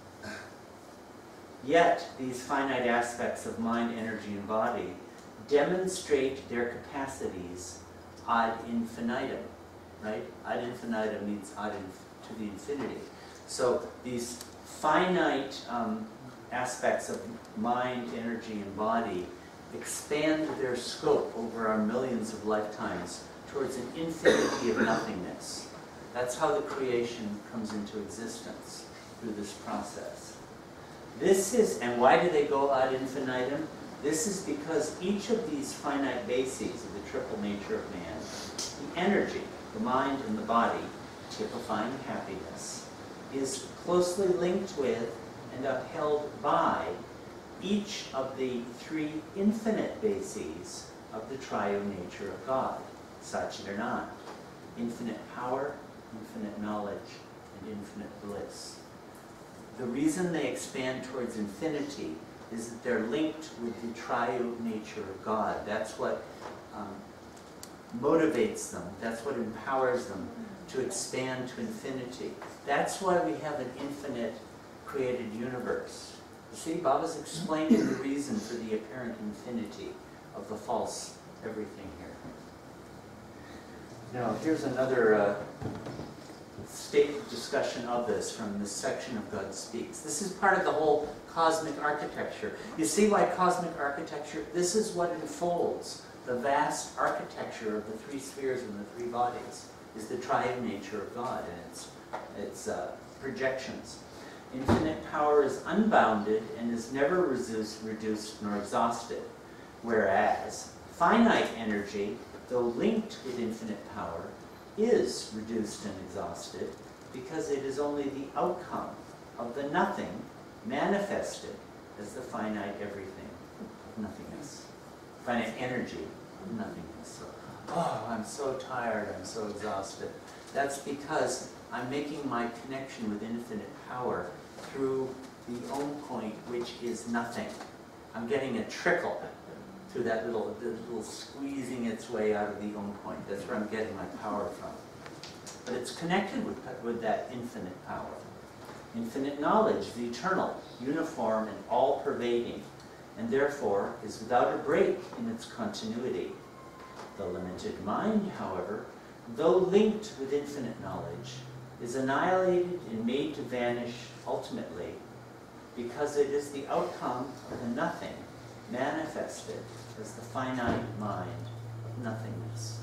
yet, these finite aspects of mind, energy, and body demonstrate their capacities ad infinitum, right? Ad infinitum means ad inf to the infinity. So these finite um, aspects of mind, energy, and body expand their scope over our millions of lifetimes towards an infinity of nothingness. That's how the creation comes into existence, through this process. This is, and why do they go ad infinitum? This is because each of these finite bases of the triple nature of man, the energy, the mind, and the body, typifying happiness, is closely linked with and upheld by each of the three infinite bases of the triune nature of God, Satchidanand: infinite power, infinite knowledge, and infinite bliss. The reason they expand towards infinity is that they're linked with the triune nature of God. That's what um, motivates them. That's what empowers them to expand to infinity. That's why we have an infinite created universe. You see, Baba's explaining the reason for the apparent infinity of the false everything here. Now, here's another uh, state discussion of this from this section of God Speaks. This is part of the whole cosmic architecture. You see why cosmic architecture? This is what enfolds the vast architecture of the three spheres and the three bodies, is the triune nature of God and its, its uh, projections. Infinite power is unbounded and is never reduced, reduced nor exhausted, whereas finite energy, though linked with infinite power, is reduced and exhausted because it is only the outcome of the nothing manifested as the finite everything of nothingness. Finite energy of nothingness. So, oh, I'm so tired, I'm so exhausted. That's because I'm making my connection with infinite power through the own point, which is nothing. I'm getting a trickle through that little, the little squeezing its way out of the own point. That's where I'm getting my power from. But it's connected with, with that infinite power. Infinite knowledge is eternal, uniform, and all-pervading, and therefore is without a break in its continuity. The limited mind, however, though linked with infinite knowledge, is annihilated and made to vanish ultimately because it is the outcome of the nothing manifested as the finite mind of nothingness.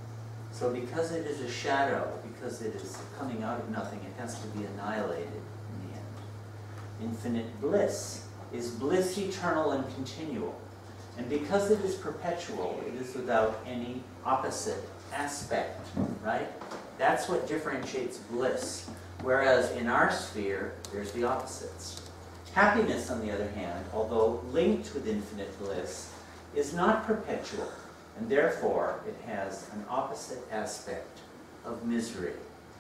So because it is a shadow, because it is coming out of nothing, it has to be annihilated in the end. Infinite bliss is bliss eternal and continual. And because it is perpetual, it is without any opposite aspect, right? That's what differentiates bliss. Whereas in our sphere, there's the opposites. Happiness, on the other hand, although linked with infinite bliss, is not perpetual, and therefore it has an opposite aspect of misery.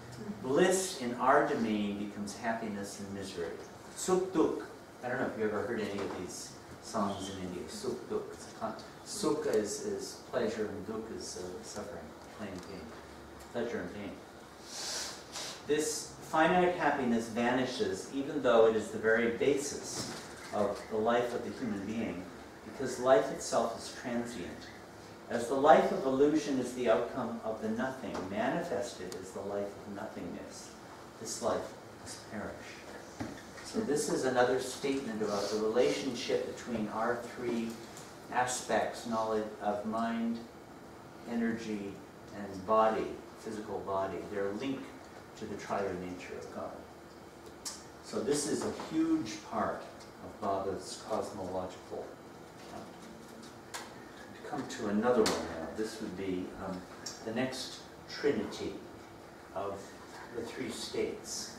Bliss in our domain becomes happiness and misery. Sukh dukh. I don't know if you ever heard any of these songs in India. Sukh dukh. Sukha is, is pleasure and dukh is uh, suffering, plain pain. Pleasure and pain. This finite happiness vanishes even though it is the very basis of the life of the human being, because life itself is transient. As the life of illusion is the outcome of the nothing, manifested is the life of nothingness. This life must perish. So this is another statement about the relationship between our three aspects, knowledge of mind, energy, and body, physical body. They're linked to the triune nature of God. So this is a huge part of Baba's cosmological account. To come to another one now, this would be um, the next trinity of the three states.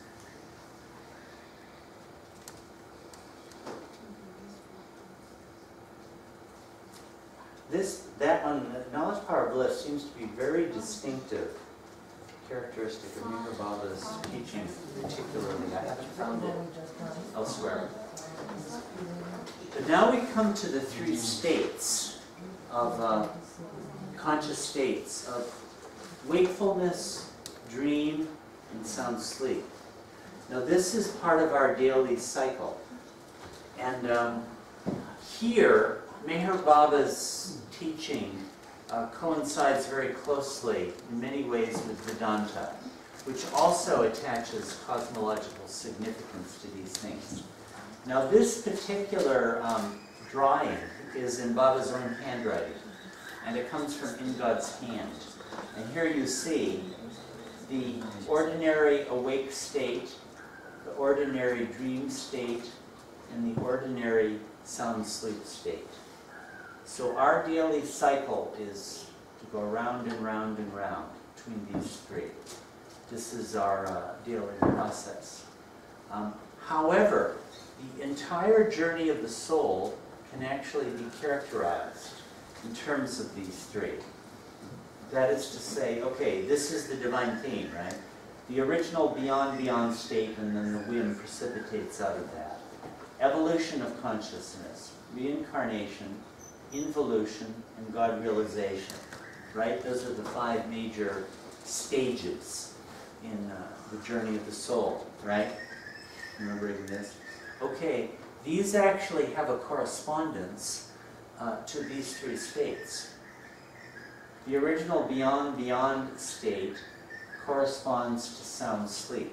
This, that one, knowledge, power, bliss, seems to be very distinctive, characteristic of Meher Baba's teaching, particularly. I haven't found it elsewhere. But now we come to the three states of uh, conscious states of wakefulness, dream, and sound sleep. Now this is part of our daily cycle. And um, here, Meher Baba's teaching uh, coincides very closely in many ways with Vedanta, which also attaches cosmological significance to these things. Now this particular um, drawing is in Baba's own handwriting, and it comes from In God's Hand. And here you see the ordinary awake state, the ordinary dream state, and the ordinary sound sleep state. So our daily cycle is to go round and round and round between these three. This is our uh, daily process. Um, however, the entire journey of the soul can actually be characterized in terms of these three. That is to say, okay, this is the divine theme, right? The original beyond beyond state, and then the whim precipitates out of that. Evolution of consciousness, reincarnation, involution, and God realization, right? Those are the five major stages in uh, the journey of the soul, right? Remembering this? Okay, these actually have a correspondence uh, to these three states. The original beyond beyond state corresponds to sound sleep.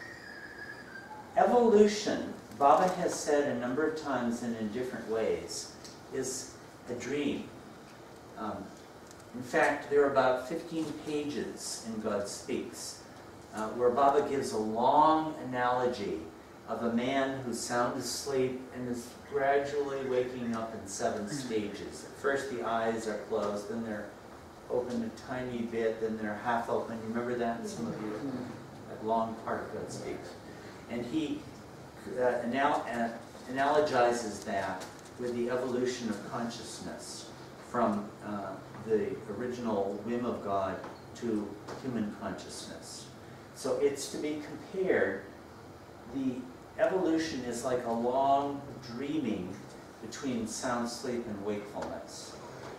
Evolution, Baba has said a number of times and in different ways, is a dream. Um, in fact, there are about fifteen pages in God Speaks uh, where Baba gives a long analogy of a man who's sound asleep and is gradually waking up in seven stages. At first the eyes are closed, then they're open a tiny bit, then they're half open. You remember that? Some of you, that long part of God Speaks. And he uh, anal uh, analogizes that with the evolution of consciousness from uh, the original whim of God to human consciousness. So it's to be compared, the evolution is like a long dreaming between sound sleep and wakefulness.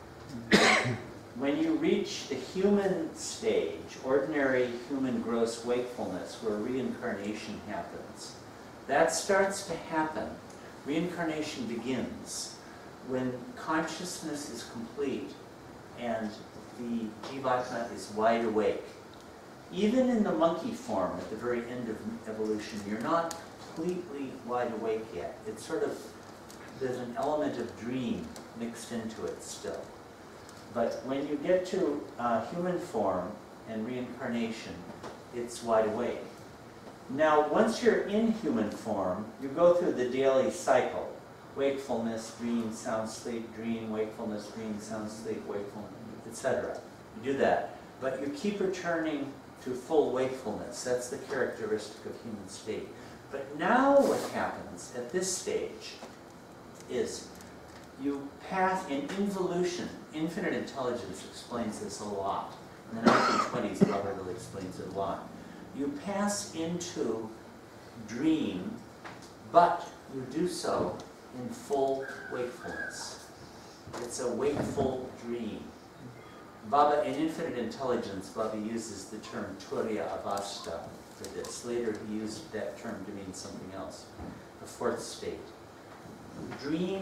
When you reach the human stage, ordinary human gross wakefulness, where reincarnation happens, that starts to happen. Reincarnation begins when consciousness is complete and the Jivatma is wide awake. Even in the monkey form at the very end of evolution, you're not completely wide awake yet. It's sort of, there's an element of dream mixed into it still. But when you get to uh, human form and reincarnation, it's wide awake. Now, once you're in human form, you go through the daily cycle. Wakefulness, dream, sound sleep, dream, wakefulness, dream, sound sleep, wakefulness, et cetera. You do that. But you keep returning to full wakefulness. That's the characteristic of human state. But now what happens at this stage is you pass in involution. Infinite intelligence explains this a lot. In the nineteen twenties, Baba really explains it a lot. You pass into dream, but you do so in full wakefulness. It's a wakeful dream. Baba, in Infinite Intelligence, Baba uses the term Turiya Avastha for this. Later he used that term to mean something else, the fourth state. Dream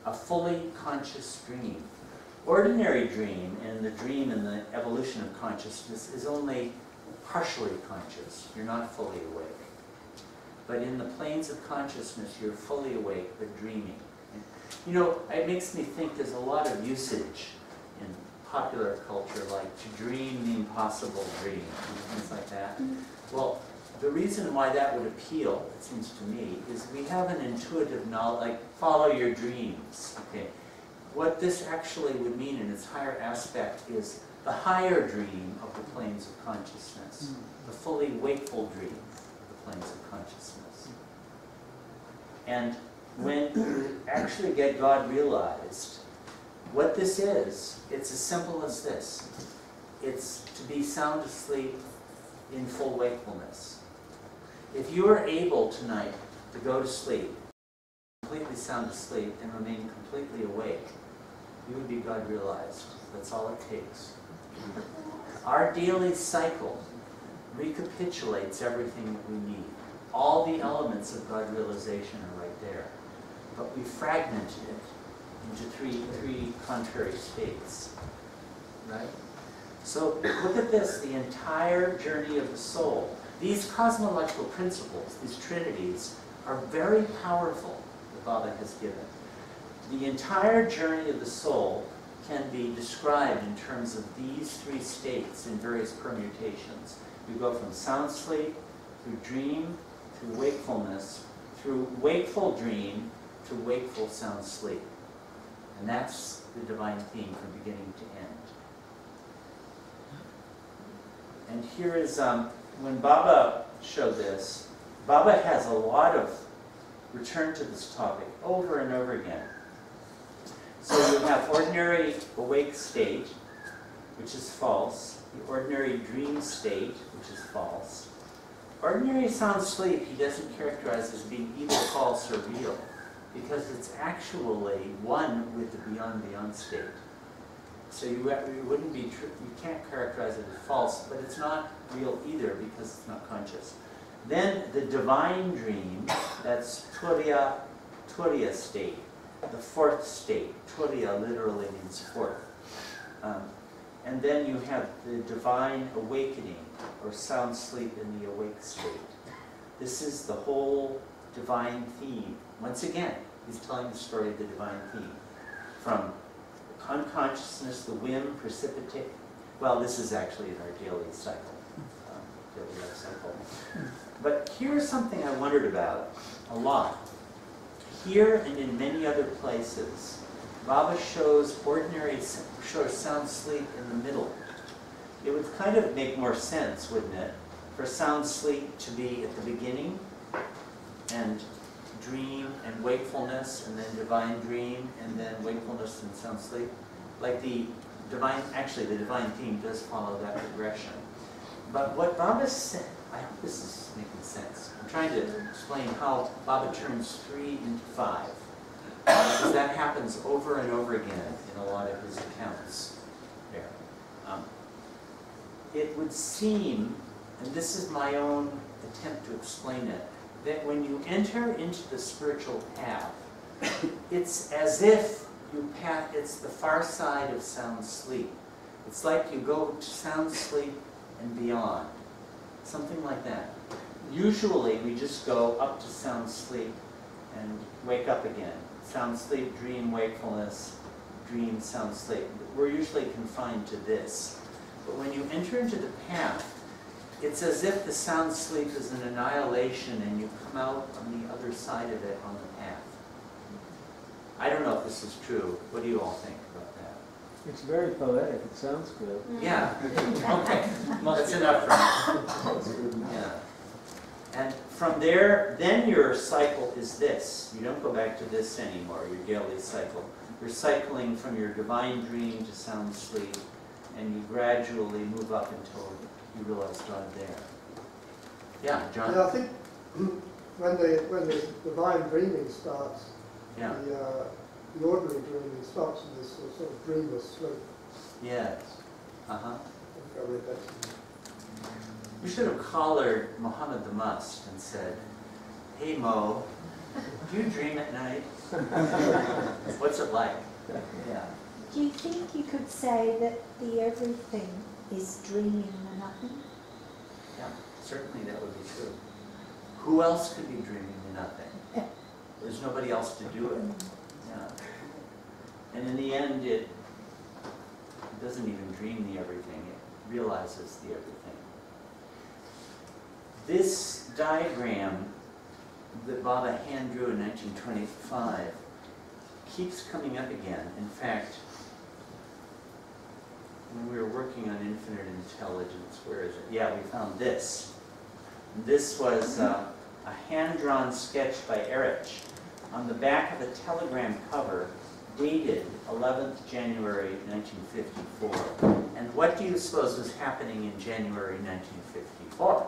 a fully conscious dream. Ordinary dream and the dream in the evolution of consciousness is only partially conscious. You're not fully awake. But in the planes of consciousness, you're fully awake but dreaming. You know, it makes me think there's a lot of usage in popular culture, like to dream the impossible dream, and things like that. Well, the reason why that would appeal, it seems to me, is we have an intuitive knowledge, like follow your dreams. Okay, what this actually would mean in its higher aspect is the higher dream of the planes of consciousness, the fully wakeful dream of the planes of consciousness. And when you actually get God realized, what this is, it's as simple as this. It's to be sound asleep in full wakefulness. If you are able tonight to go to sleep, completely sound asleep, and remain completely awake, you would be God realized. That's all it takes. Our daily cycle recapitulates everything that we need. All the elements of God realization are right there. But we fragmented it into three, three contrary states. Right? So look at this, the entire journey of the soul. These cosmological principles, these trinities, are very powerful that Baba has given. The entire journey of the soul can be described in terms of these three states in various permutations. You go from sound sleep, through dream, through wakefulness, through wakeful dream, to wakeful sound sleep. And that's the divine theme from beginning to end. And here is, um, when Baba showed this, Baba has a lot of return to this topic over and over again. So you have ordinary awake state, which is false. The ordinary dream state, which is false. Ordinary sound sleep, he doesn't characterize as being either false or real, because it's actually one with the beyond beyond state. So you, you wouldn't be, tr you can't characterize it as false, but it's not real either because it's not conscious. Then the divine dream, that's Turiya, Turiya state, the fourth state. Turiya literally means fourth. Um, and then you have the divine awakening, or sound sleep in the awake state. This is the whole divine theme. Once again, he's telling the story of the divine theme. From unconsciousness, the whim, precipitate. Well, this is actually in our daily cycle. Um, daily life cycle. But here's something I wondered about a lot. Here and in many other places, Baba shows ordinary, shows sound sleep in the middle. It would kind of make more sense, wouldn't it, for sound sleep to be at the beginning, and dream and wakefulness, and then divine dream, and then wakefulness and sound sleep. Like the divine, actually the divine theme does follow that progression. But what Baba said, I hope this is making sense. I'm trying to explain how Baba turns three into five. Because that happens over and over again in a lot of his accounts there. Um, it would seem, and this is my own attempt to explain it, that when you enter into the spiritual path, it's as if you pass, it's the far side of sound sleep. It's like you go to sound sleep and beyond. Something like that. Usually we just go up to sound sleep and wake up again. Sound sleep, dream, wakefulness, dream, sound sleep. We're usually confined to this. But when you enter into the path, it's as if the sound sleep is an annihilation and you come out on the other side of it on the path. I don't know if this is true. What do you all think about that? It's very poetic. It sounds good. Yeah. Okay. That's enough for me. Yeah. And from there, then your cycle is this. You don't go back to this anymore, your daily cycle. You're cycling from your divine dream to sound sleep, and you gradually move up until you realize God there. Yeah, John? Yeah, I think when the, when the divine dreaming starts, yeah. the, uh, the ordinary dreaming stops in this sort of dreamless sleep. Yes. Uh-huh. I think I read that somewhere. You should have collared Muhammad the Must and said, hey Mo, Do you dream at night? What's it like? Yeah. Do you think you could say that the everything is dreaming the nothing? Yeah, certainly that would be true. Who else could be dreaming the nothing? There's nobody else to do it. Yeah. And in the end, it doesn't even dream the everything. It realizes the everything. This diagram that Baba hand drew in nineteen twenty-five keeps coming up again. In fact, when we were working on infinite intelligence, where is it? Yeah, we found this. This was uh, a hand-drawn sketch by Erich on the back of a telegram cover dated eleventh January nineteen fifty-four. And what do you suppose was happening in January nineteen fifty-four?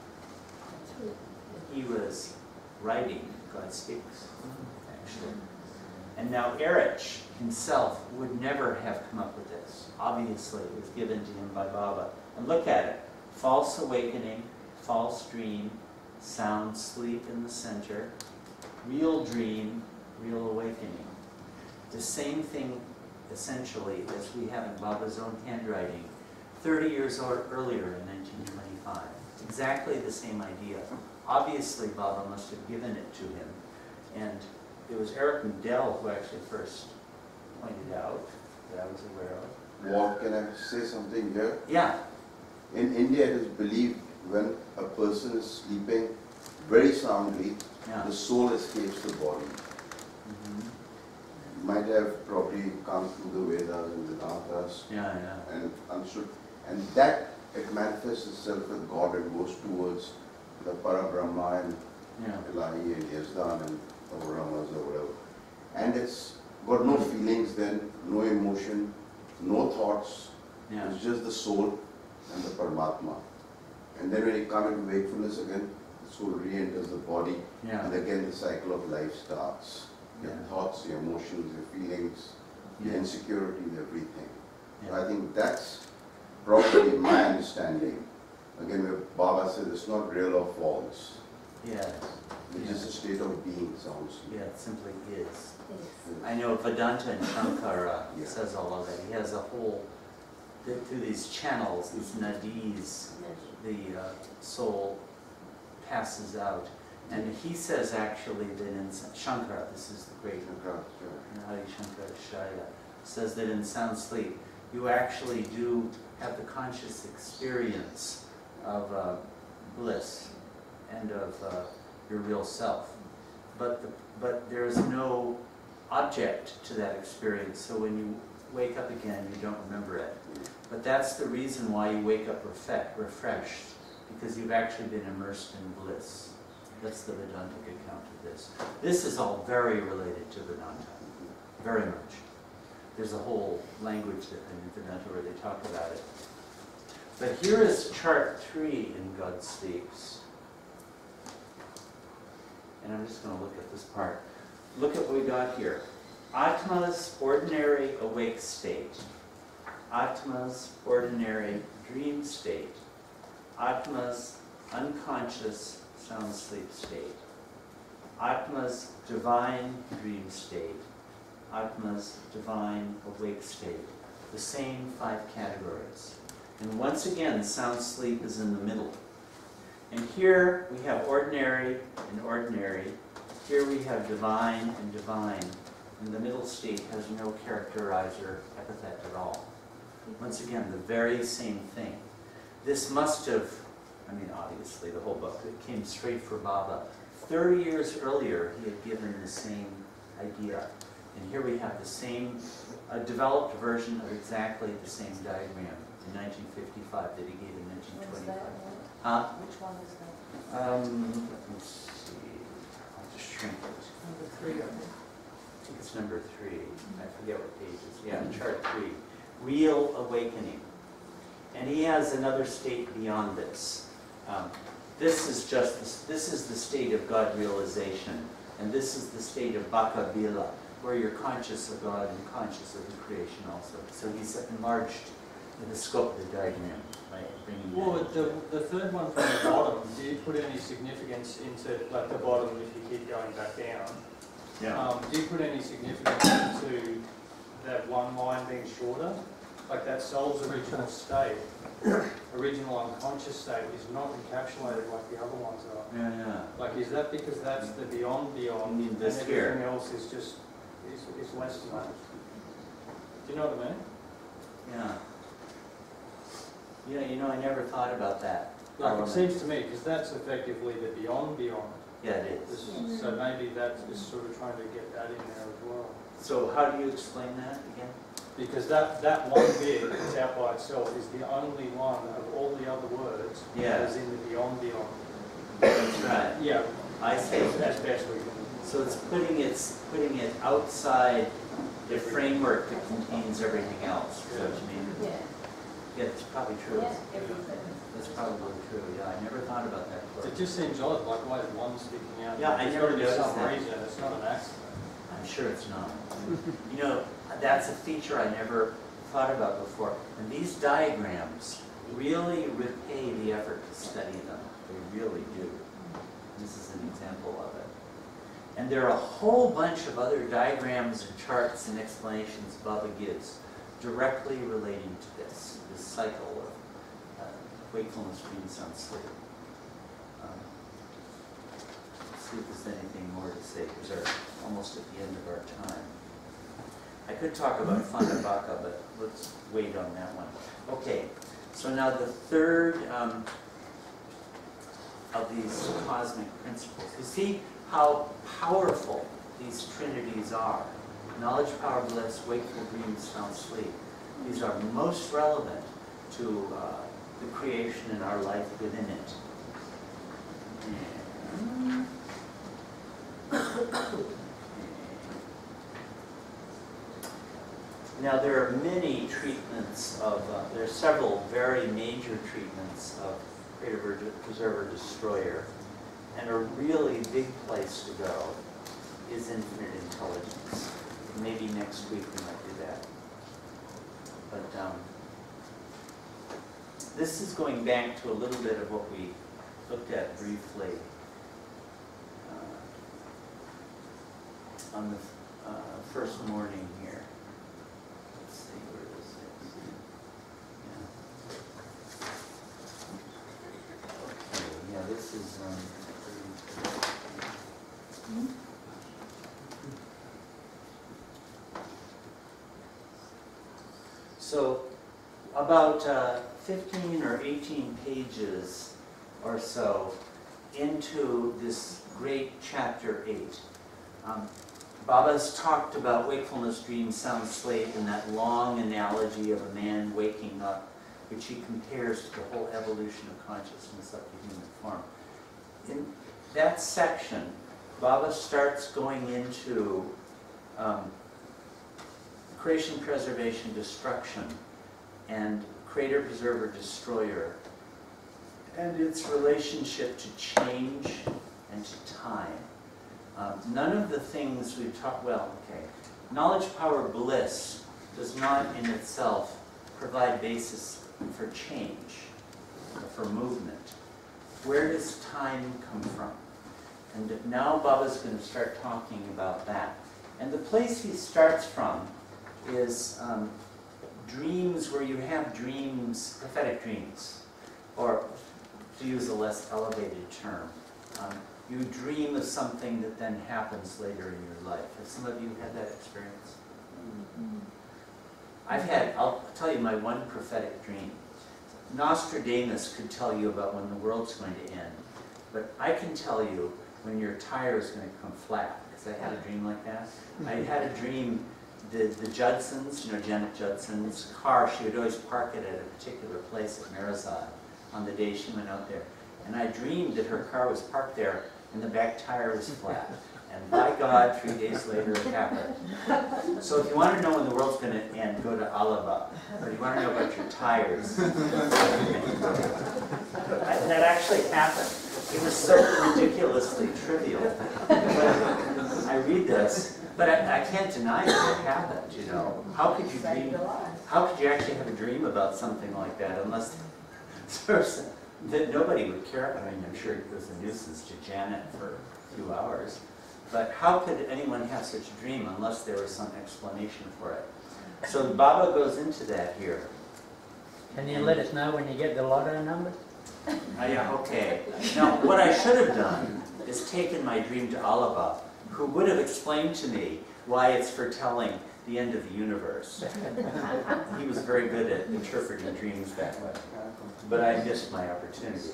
He was writing God Speaks, actually. And now Erich himself would never have come up with this. Obviously, it was given to him by Baba. And look at it. False awakening, false dream, sound sleep in the center, real dream, real awakening. The same thing, essentially, as we have in Baba's own handwriting thirty years earlier in nineteen twenty-five. Exactly the same idea. Obviously, Baba must have given it to him. And it was Eric Mendel who actually first pointed out, that I was aware of. Walt, can I say something here? Yeah. In India, it is believed when a person is sleeping very soundly, yeah. the soul escapes the body. Mm-hmm. Might have probably come through the Vedas and Vedantas yeah, yeah. and understood. And that, it manifests itself with God and goes towards the Parabrahma and yeah. Ilahi and Yazdan and Brahmas or whatever. And it's got no feelings then, no emotion, no thoughts. Yeah. It's just the soul and the Paramatma. And then when you come into wakefulness again, the soul re-enters the body, yeah. and again the cycle of life starts. Your yeah. thoughts, your emotions, your feelings, yeah. your insecurities, everything. Yeah. So I think that's probably my understanding. Again, where Baba says it's not real or false. Yes. It's yeah. just a state of being, sounds. Yeah, it simply is. Yes. I know Vedanta and Shankara yeah. says all of that. He has a whole, through these channels, these nadis, the uh, soul passes out. And he says actually that in Shankara, this is the great Hari Shankara Shaya, says that in sound sleep, you actually do have the conscious experience of uh, bliss and of uh, your real self. But, the, but there's no object to that experience, so when you wake up again, you don't remember it. But that's the reason why you wake up refre refreshed, because you've actually been immersed in bliss. That's the Vedantic account of this. This is all very related to Vedanta, very much. There's a whole language that in Vedanta where they talk about it. But here is chart three in God Speaks. And I'm just going to look at this part. Look at what we got here. Atma's ordinary awake state. Atma's ordinary dream state. Atma's unconscious sound sleep state. Atma's divine dream state. Atma's divine awake state. The same five categories. And once again, sound sleep is in the middle. And here we have ordinary and ordinary. Here we have divine and divine. And the middle state has no characterizer epithet at all. Once again, the very same thing. This must have, I mean, obviously the whole book, it came straight for Baba. thirty years earlier, he had given the same idea. And here we have the same, a developed version of exactly the same diagram in nineteen fifty-five that he gave in nineteen twenty-five. Huh? Which one is that? Um, let me see. I'll just shrink it. Number three, I think. I think it's number three. I forget what page it's. Yeah, chart three. Real awakening. And he has another state beyond this. Um, this is just, this, this is the state of God realization. And this is the state of Baka Bila, where you're conscious of God and conscious of the creation also. So he's enlarged the scope of the diagram, by bringing that Well, into the, it. the third one from the bottom, do you put any significance into, like the bottom if you keep going back down? Yeah. Um, do you put any significance into that one line being shorter? Like that soul's original state, original unconscious state is not encapsulated like the other ones are. Yeah, yeah. Like, is that because that's the beyond beyond, You mean and this everything here? else is just, is, is less than that? Do you know what I mean? Yeah. Yeah, you know, I never thought about that. Like, it element. seems to me, because that's effectively the beyond beyond. Yeah, it is. This- So maybe that is sort of trying to get that in there as well. So how do you explain that again? Because that, that one bit that's out by itself is the only one of all the other words Yeah. that is in the beyond beyond. That's right. Yeah. I see. As best we can. So it's putting it's putting it outside the framework that contains everything else. Is that what you mean? Yeah. Yeah, it's probably true. Yeah, everything. That's probably true. Yeah, I never thought about that before. It just seems odd, like why is one sticking out? Yeah, I There's never gotta be noticed some that. reason, it's not an accident. I'm sure it's not. You know, that's a feature I never thought about before. And these diagrams really repay the effort to study them. They really do. This is an example of it. And there are a whole bunch of other diagrams and charts and explanations Baba gives directly relating to this, this cycle of uh, wakefulness, dream, sound, sleep. Um, let's see if there's anything more to say, because we're almost at the end of our time. I could talk about Fanabaka, but let's wait on that one. Okay, so now the third um, of these cosmic principles. You see how powerful these trinities are. Knowledge, power, bliss, wakeful, dream, sound, sleep. These are most relevant to uh, the creation and our life within it. And now there are many treatments of, uh, there are several very major treatments of Creator, Preserver, Destroyer. And a really big place to go is infinite intelligence. Maybe next week we might do that. But um, this is going back to a little bit of what we looked at briefly uh, on the uh, first morning here. Let's see where this is. Yeah. Okay, yeah, this is. Um, So about uh, fifteen or eighteen pages or so into this great chapter eight, um, Baba's talked about wakefulness, dream, sound, sleep, and that long analogy of a man waking up, which he compares to the whole evolution of consciousness up to human form. In that section, Baba starts going into um, creation, preservation, destruction, and creator, preserver, destroyer, and its relationship to change and to time. Um, none of the things we've talked, well, okay, knowledge, power, bliss does not in itself provide basis for change, or for movement. Where does time come from? And now Baba's going to start talking about that. And the place he starts from is um, dreams where you have dreams, prophetic dreams, or to use a less elevated term, um, you dream of something that then happens later in your life. Have some of you had that experience? Mm-hmm. I've had, I'll tell you my one prophetic dream. Nostradamus could tell you about when the world's going to end, but I can tell you when your tire is going to come flat, because I had a dream like that. I had a dream, the, the Judsons, you know, Janet Judson's car, she would always park it at a particular place at Marizad on the day she went out there. And I dreamed that her car was parked there and the back tire was flat. And by God, three days later it happened. So if you want to know when the world's going to end, go to Alaba. Or if you want to know about your tires. I, that actually happened. It was so ridiculously trivial. But I read this, but I, I can't deny that it happened, you know. How could you dream? how could you actually have a dream about something like that unless there's, that nobody would care? I mean, I'm sure it was a nuisance to Janet for a few hours, but how could anyone have such a dream unless there was some explanation for it? So Baba goes into that here. Can you let us know when you get the lotto numbers? Uh, yeah, okay. Now, what I should have done is taken my dream to Alaba, who would have explained to me why it's foretelling the end of the universe. He was very good at interpreting dreams that way. But I missed my opportunity.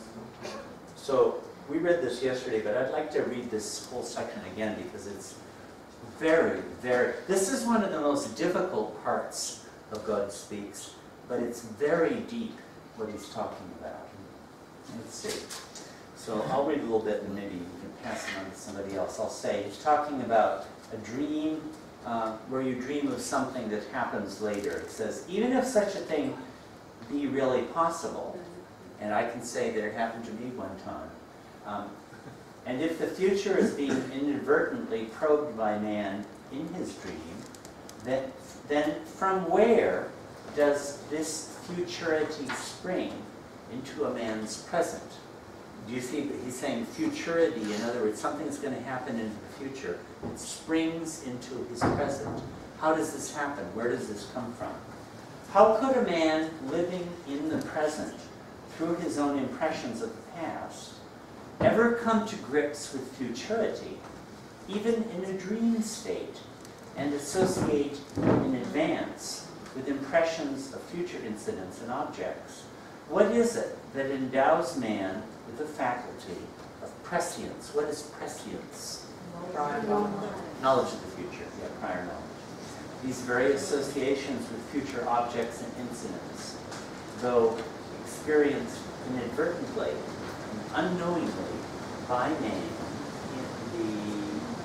So, we read this yesterday, but I'd like to read this whole section again because it's very, very... This is one of the most difficult parts of God Speaks, but it's very deep what he's talking about. Let's see. So I'll read a little bit and maybe you can pass it on to somebody else. I'll say, he's talking about a dream uh, where you dream of something that happens later. It says, even if such a thing be really possible, and I can say that it happened to me one time, um, and if the future is being inadvertently probed by man in his dream, then, then from where does this futurity spring into a man's present? Do you see that he's saying futurity? In other words, something's going to happen in the future. It springs into his present. How does this happen? Where does this come from? How could a man living in the present, through his own impressions of the past, ever come to grips with futurity, even in a dream state, and associate in advance with impressions of future incidents and objects? What is it that endows man with the faculty of prescience? What is prescience? Prior knowledge. Knowledge of the future, yeah, prior knowledge. These very associations with future objects and incidents, though experienced inadvertently and unknowingly by man in the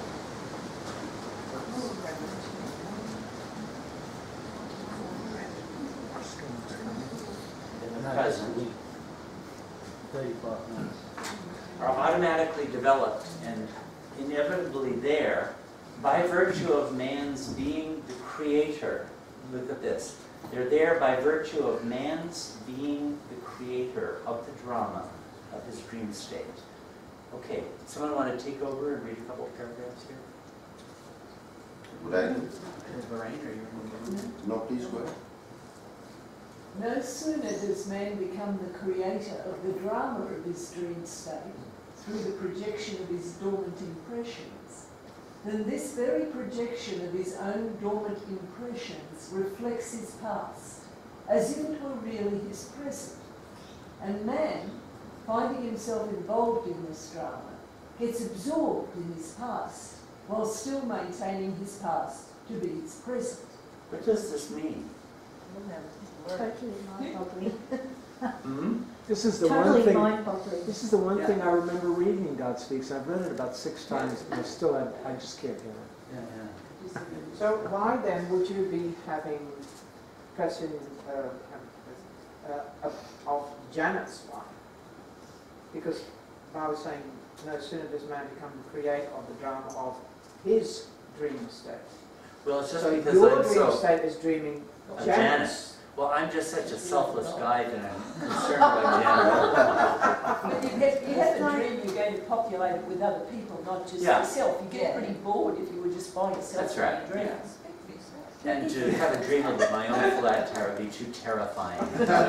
in the present, are automatically developed and inevitably there by virtue of man's being the creator. Look at this. They're there by virtue of man's being the creator of the drama of his dream state. Okay, someone want to take over and read a couple of paragraphs here? Would I? Lorraine, are you? No, please go ahead. No sooner does man become the creator of the drama of his dream state through the projection of his dormant impressions, then this very projection of his own dormant impressions reflects his past, as if it were really his present. And man, finding himself involved in this drama, gets absorbed in his past, while still maintaining his past to be his present. What does this mean? Totally mind-boggling. Mm-hmm. This is the Totally one thing. mind-boggling. This is the one Yeah. thing I remember reading in God Speaks. I've read it about six times, and I still have, I just can't hear it. Yeah, yeah. So why then would you be having question uh, uh, of, of Janet's wife? Because I was saying, no sooner does man become the creator of the drama of his dream state. Well, it's just So because your I'm dream so... state is dreaming of Janet's. Janet. Well, I'm just such a selfless guy that I'm concerned about Janet. But you have, you have a dream you're going to populate it with other people, not just Yeah. yourself. You get pretty bored if you were just by yourself That's in right, your dreams. yeah. And to have a dream of my own flat tire would be too terrifying.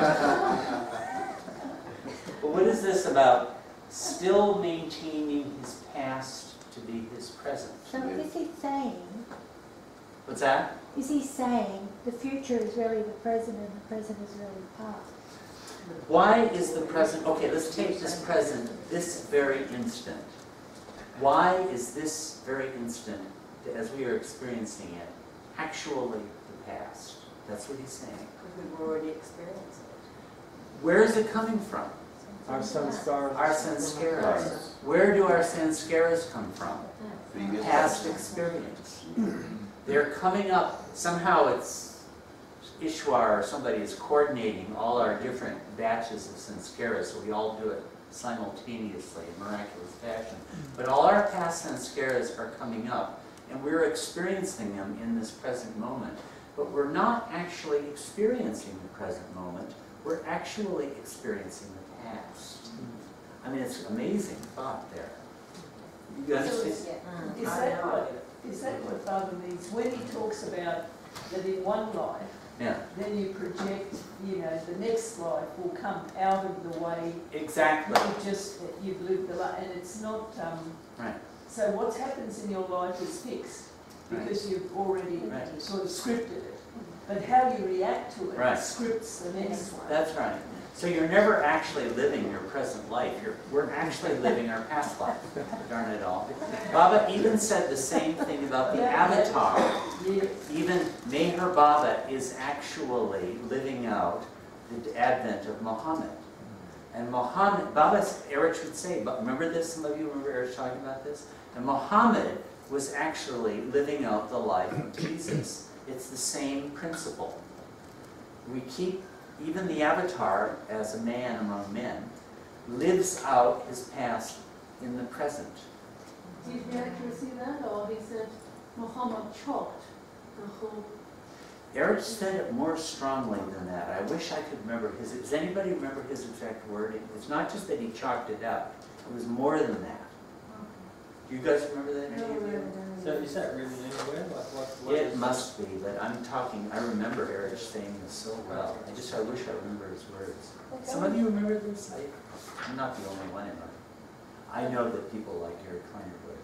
But what is this about still maintaining his past to be his present? So is he saying, What's that? is he saying the future is really the present and the present is really the past? Why is the present, okay, let's take this present, this very instant. Why is this very instant, as we are experiencing it, actually the past? That's what he's saying. Because we've already experienced it. Where is it coming from? Our sanskaras. Our sanskaras. Where do our sanskaras come from? Previous Past experience. They're coming up, somehow it's Ishwar or somebody is coordinating all our different batches of sanskaras, so we all do it simultaneously in miraculous fashion. But all our past sanskaras are coming up, and we're experiencing them in this present moment. but we're not actually experiencing the present moment. We're actually experiencing the past. I mean, it's an amazing thought there. You understand? Is that what, is that what Baba means? When he talks about that in one life, Yeah. then you project, you know, the next life will come out of the way. Exactly. You just, you've lived the life, and it's not, um, Right. so what happens in your life is fixed, because you've already Right. sort of scripted it. But how you react to it Right. scripts the next one. That's right. So you're never actually living your present life. You're, we're actually living our past life. Darn it all. Baba even said the same thing about the avatar. Even Meher Baba is actually living out the advent of Muhammad. And Muhammad, Baba, Erich would say, but remember this? Some of you remember Erich talking about this? And Muhammad was actually living out the life of Jesus. It's the same principle. We keep, even the avatar, as a man among men, lives out his past in the present. Did you actually see that, or he said Muhammad chopped the whole? Erich said it more strongly than that. I wish I could remember his, does anybody remember his exact wording? It's not just that he chalked it out, it was more than that. Do you guys remember that, any of you? So is that really anywhere? Like, what, what It is must be, but I'm talking, I remember Erich saying this so well. I just, I wish I remember his words. Some of you remember this? I, I'm not the only one in mind. I know that people like Eric Kleiner would.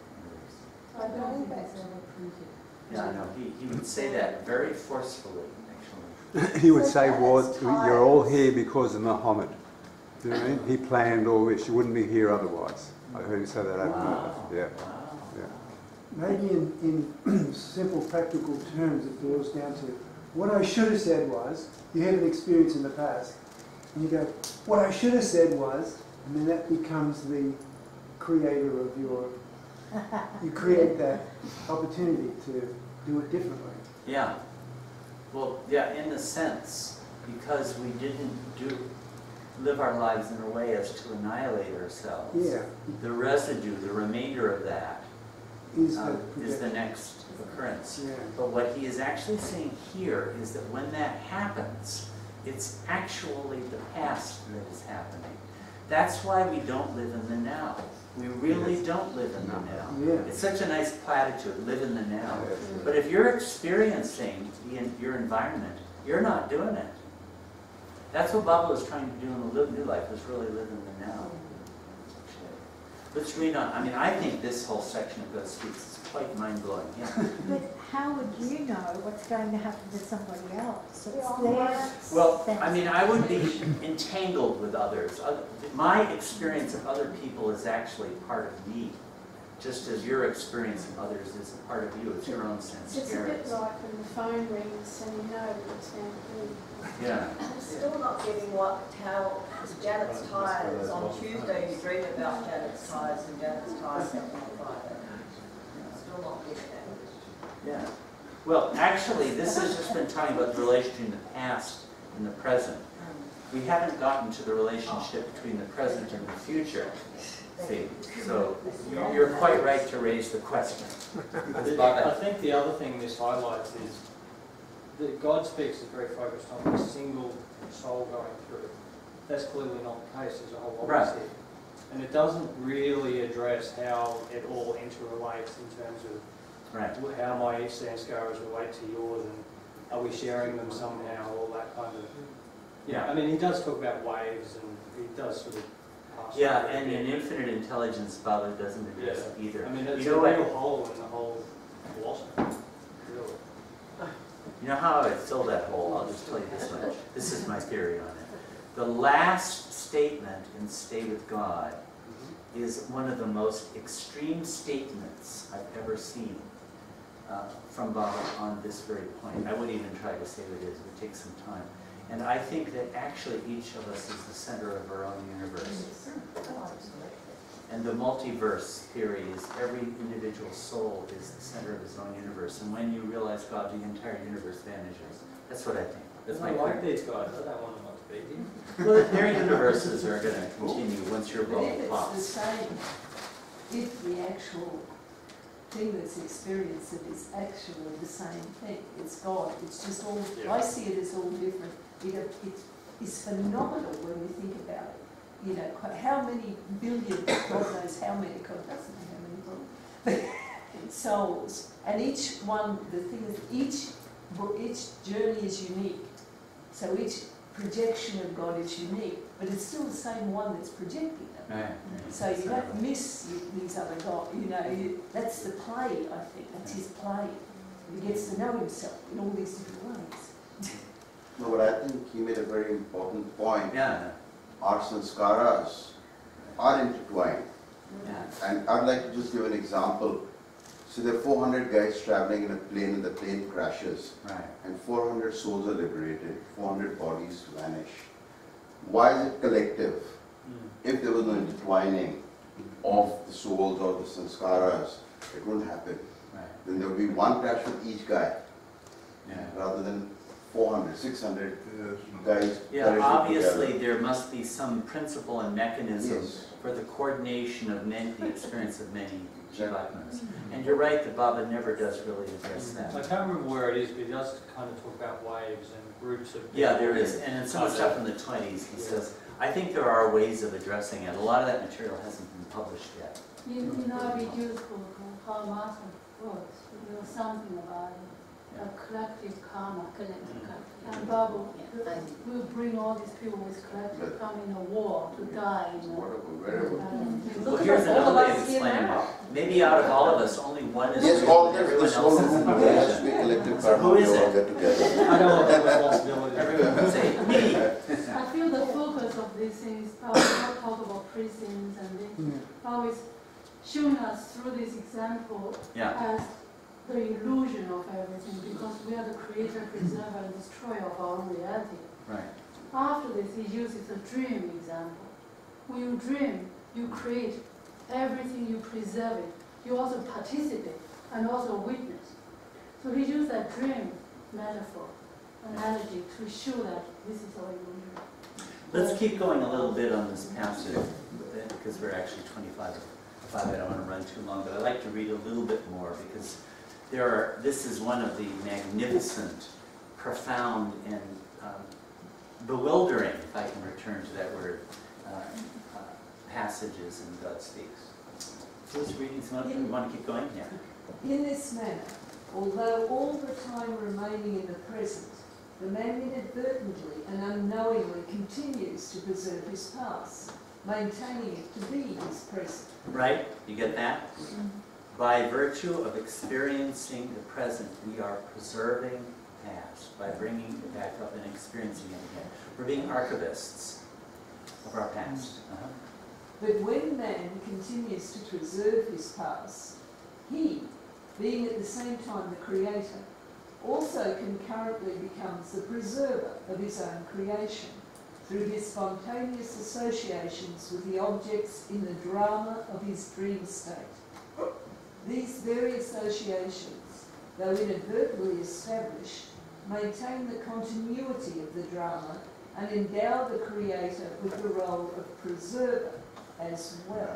I don't think that's ever printed. Yeah, I know. He, he would say that very forcefully, actually. He would say, well, you're all here because of Muhammad. Do you know what I mean? He planned all this. You wouldn't be here otherwise. I heard him say that over and over. Yeah. Yeah. Maybe in, in simple practical terms it boils down to what I should have said was, you had an experience in the past, and you go, what I should have said was, and then that becomes the creator of your, you create that opportunity to do it differently. Yeah. Well, yeah, in a sense, because we didn't do live our lives in a way as to annihilate ourselves. Yeah. The residue, the remainder of that Is uh, the is the next occurrence. Yeah. But what he is actually saying here is that when that happens, it's actually the past that is happening. That's why we don't live in the now. We really Yes. don't live in the now. Yeah. It's such a nice platitude, live in the now. But if you're experiencing the, your environment, you're not doing it. That's what Baba was trying to do in the Live New Life, was really live in the now. Let's read on. I mean, I think this whole section of God Speaks is quite mind-blowing. Yeah. But how would you know what's going to happen to somebody else? It's their Well, sense. I mean, I would be entangled with others. Other- My experience of other people is actually part of me, just as your experience of others is a part of you. It's your own sense It's a of bit like when the phone rings and you know it's going to ring. Yeah. I'm still not getting what, how Janet's tyres, on Tuesday you dream about Janet's tyres and Janet's tyres on Friday. Still not getting that. Yeah. Well, actually, this has just been talking about the relation between the past and the present. We haven't gotten to the relationship between the present and the future. See, so you're- you're quite right to raise the question. I think the other thing this highlights is that God Speaks is very focused on a single soul going through. That's clearly not the case. There's a whole lot Right. of here. And it doesn't really address how it all interrelates in terms of Right. how my East End scars relate to yours, and are we sharing them somehow, all that kind of. Yeah, I mean, he does talk about waves, and he does sort of. pass Yeah, over a and bit. in Infinite Intelligence, Baba doesn't address it either. I mean, it's You know a what? real hole in the whole philosophy, really. You know how I fill that hole? I'll just tell you this much. This is my theory on it. The last statement in Stay with God is one of the most extreme statements I've ever seen uh, from Baba on this very point. I wouldn't even try to say what it is. It would take some time. And I think that actually each of us is the center of our own universe. And the multiverse theory is every individual soul is the center of his own universe. And when you realize God, the entire universe vanishes. That's what I think. That's my I like theory. these guys. I don't want them to be here. Well, their universes are going to continue once you're But both if it's the lost. same, if the actual thing that's experienced that is actually the same thing. It's God. It's just all, Yeah. I see it as all different. It, it is phenomenal when you think about it. You know, quite- how many billion, God knows how many, God doesn't know how many souls. And each one, the thing is, each, each journey is unique. So each projection of God is unique, but it's still the same one that's projecting it. Right. So you don't miss these other gods. You know, you, that's the play, I think. That's his play. He gets to know himself in all these different ways. No, but I think he made a very important point. Yeah. Our sanskaras are intertwined. Yeah. And I'd like to just give an example. So there are four hundred guys traveling in a plane and the plane crashes. Right. And four hundred souls are liberated, four hundred bodies vanish. Why is it collective? If there was no intertwining of the souls or the sanskaras, it wouldn't happen. Right. Then there would be one crash with each guy, Yeah. rather than four hundred, six hundred guys. Yeah, perishing obviously together. there must be some principle and mechanism Yes. for the coordination of many, the experience of many Jivatmas. And you're right that Baba never does really address that. I can't remember where it is, but he does kind of talk about waves and groups of people. Yeah, there is, and in some of the stuff in the twenties, he says, I think there are ways of addressing it. A lot of that material hasn't been published yet. In, in our reduced book, How Master Works, there was something about it, a collective karma. Collective karma. And Baba will bring all these people with collective karma in a war to die in a Well, here's another way of explaining it. Maybe out of all of us, only one is Yes, real all and there's everyone this whole else is room, an there has to be illusion. collective So karma, who we is all it? get together. I don't want that responsibility. Everyone say, me. I feel the focus of these things, Baba not talk about prisons and this, always showing us through this example Yeah. as the illusion of everything, because we are the creator, preserver, and destroyer of our own reality. Right. After this, he uses a dream example. When you dream, you create everything, you preserve it. You also participate and also witness. So he used that dream metaphor, analogy, to show that this is all illusion. Let's keep going a little bit on this passage, because we're actually twenty-five or five, I don't want to run too long, but I'd like to read a little bit more, because there are, this is one of the magnificent, profound, and um, bewildering, if I can return to that word, uh, uh, passages in God Speaks. Who's reading some of them? We want to keep going? Yeah. In this manner, although all the time remaining in the present, the man inadvertently and unknowingly continues to preserve his past, maintaining it to be his present. Right? You get that? By virtue of experiencing the present, we are preserving the past by bringing it back up and experiencing it again. We're being archivists of our past. Uh-huh. But when man continues to preserve his past, he, being at the same time the creator, also concurrently becomes the preserver of his own creation through his spontaneous associations with the objects in the drama of his dream state. These very associations, though inadvertently established, maintain the continuity of the drama and endow the creator with the role of preserver as well.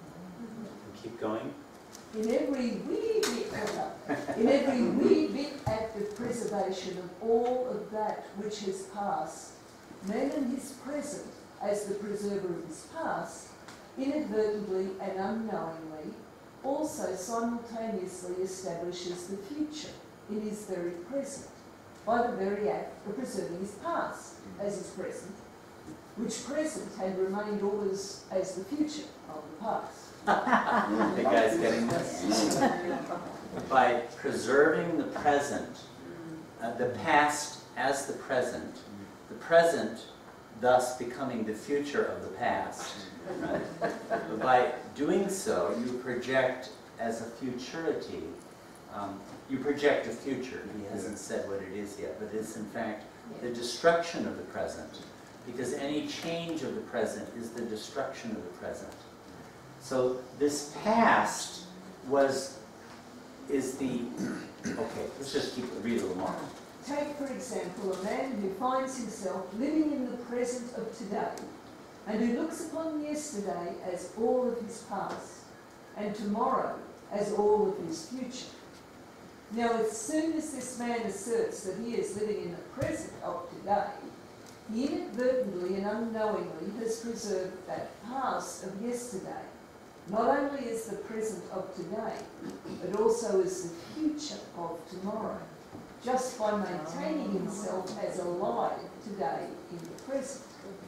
Keep going. In every wee bit, in every wee bit act of preservation of all of that which has passed, man in his present, as the preserver of his past, inadvertently and unknowingly, also simultaneously establishes the future in his very present, by the very act of preserving his past as his present, which present had remained always as the future of the past. The guy's getting this? By preserving the present, uh, the past as the present, the present thus becoming the future of the past. Right? By doing so, you project as a futurity, um, you project a future. He hasn't said what it is yet, but it's in fact the destruction of the present, because any change of the present is the destruction of the present. So this past was, is the, okay, let's just keep, read a little more. Take, for example, a man who finds himself living in the present of today, and who looks upon yesterday as all of his past, and tomorrow as all of his future. Now, as soon as this man asserts that he is living in the present of today, he inadvertently and unknowingly has preserved that past of yesterday, not only as the present of today, but also as the future of tomorrow, just by maintaining himself as alive today in the present.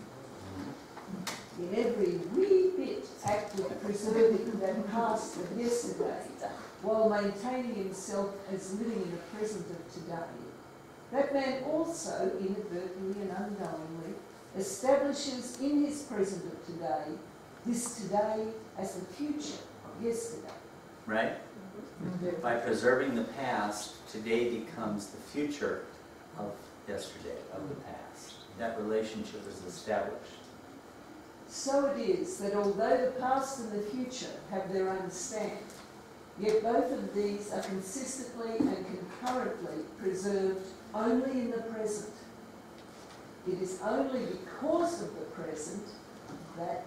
In every wee bit act of preserving that past of yesterday, while maintaining himself as living in the present of today, that man also, inadvertently and unknowingly, establishes in his present of today this today as the future of yesterday. Right? Mm-hmm. By preserving the past, today becomes the future of yesterday, of the past. That relationship is established. So it is that although the past and the future have their own stand, yet both of these are consistently and concurrently preserved only in the present. It is only because of the present that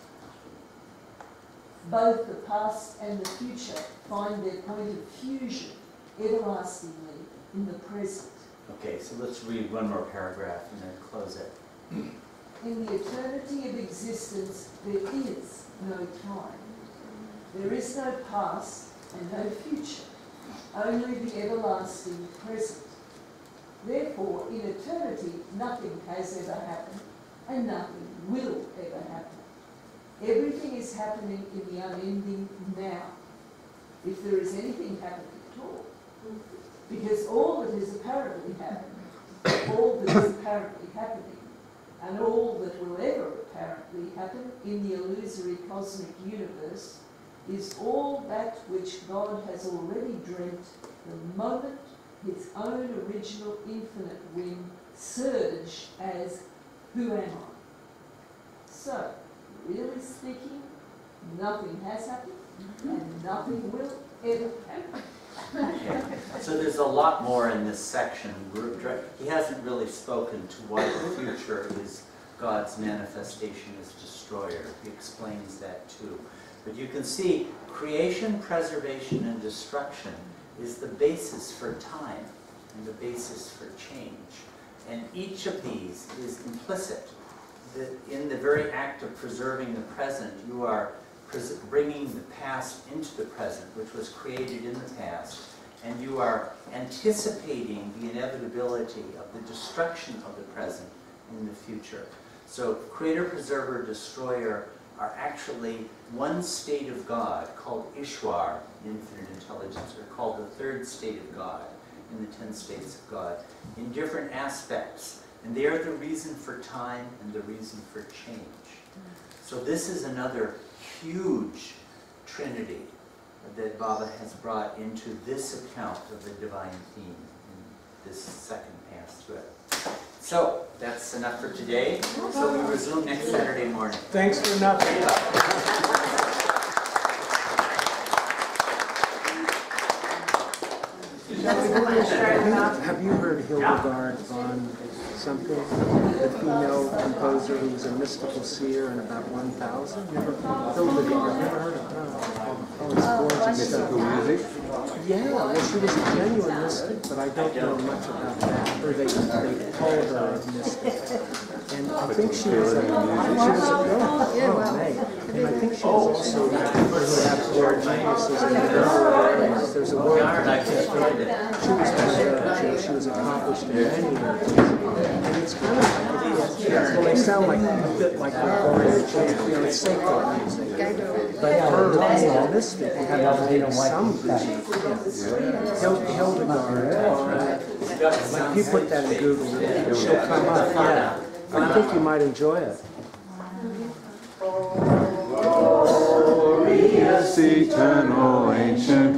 both the past and the future find their point of fusion everlastingly in the present. Okay, so let's read one more paragraph and then close it. In the eternity of existence, there is no time. There is no past and no future, only the everlasting present. Therefore, in eternity, nothing has ever happened, and nothing will ever happen. Everything is happening in the unending now, if there is anything happening at all. Because all that is apparently happening, all that is apparently happening, and all that will ever apparently happen in the illusory cosmic universe is all that which God has already dreamt the moment his own original infinite whim surged as, who am I? So, really speaking, nothing has happened and nothing will ever happen. Okay. So there's a lot more in this section. He hasn't really spoken to why the future is God's manifestation as destroyer. He explains that too. But you can see creation, preservation, and destruction is the basis for time and the basis for change. And each of these is implicit. That in the very act of preserving the present, you are bringing the past into the present, which was created in the past, and you are anticipating the inevitability of the destruction of the present in the future. So creator, preserver, destroyer are actually one state of God called Ishwar, infinite intelligence, or called the third state of God in the ten states of God, in different aspects. And they are the reason for time and the reason for change. So this is another huge trinity that Baba has brought into this account of the divine theme in this second pass through it. So that's enough for today. So we resume next Saturday morning. Thanks for nothing. Have you heard Hildegard von something? The female composer who was a mystical seer in about one thousand? Hildegard, never heard of her? Oh, it's gorgeous stuff. Music? Yeah, well, she was a genuine mystic, but I don't know much about that. Or they, they called her a mystic. And I think she was a, she was a, oh, oh, May. And I think she was also perhaps Lord Genius's in the There's a woman that she was uh, she was accomplished in many areas. And it's kind of like, well, they sound like a bit like Gregorian chant, you know, it's sacred music. But her as a mystic had some vision. Hildegard, uh, like if you put that in Google, she'll come up, yeah. I think you might enjoy it. Glorious, eternal, ancient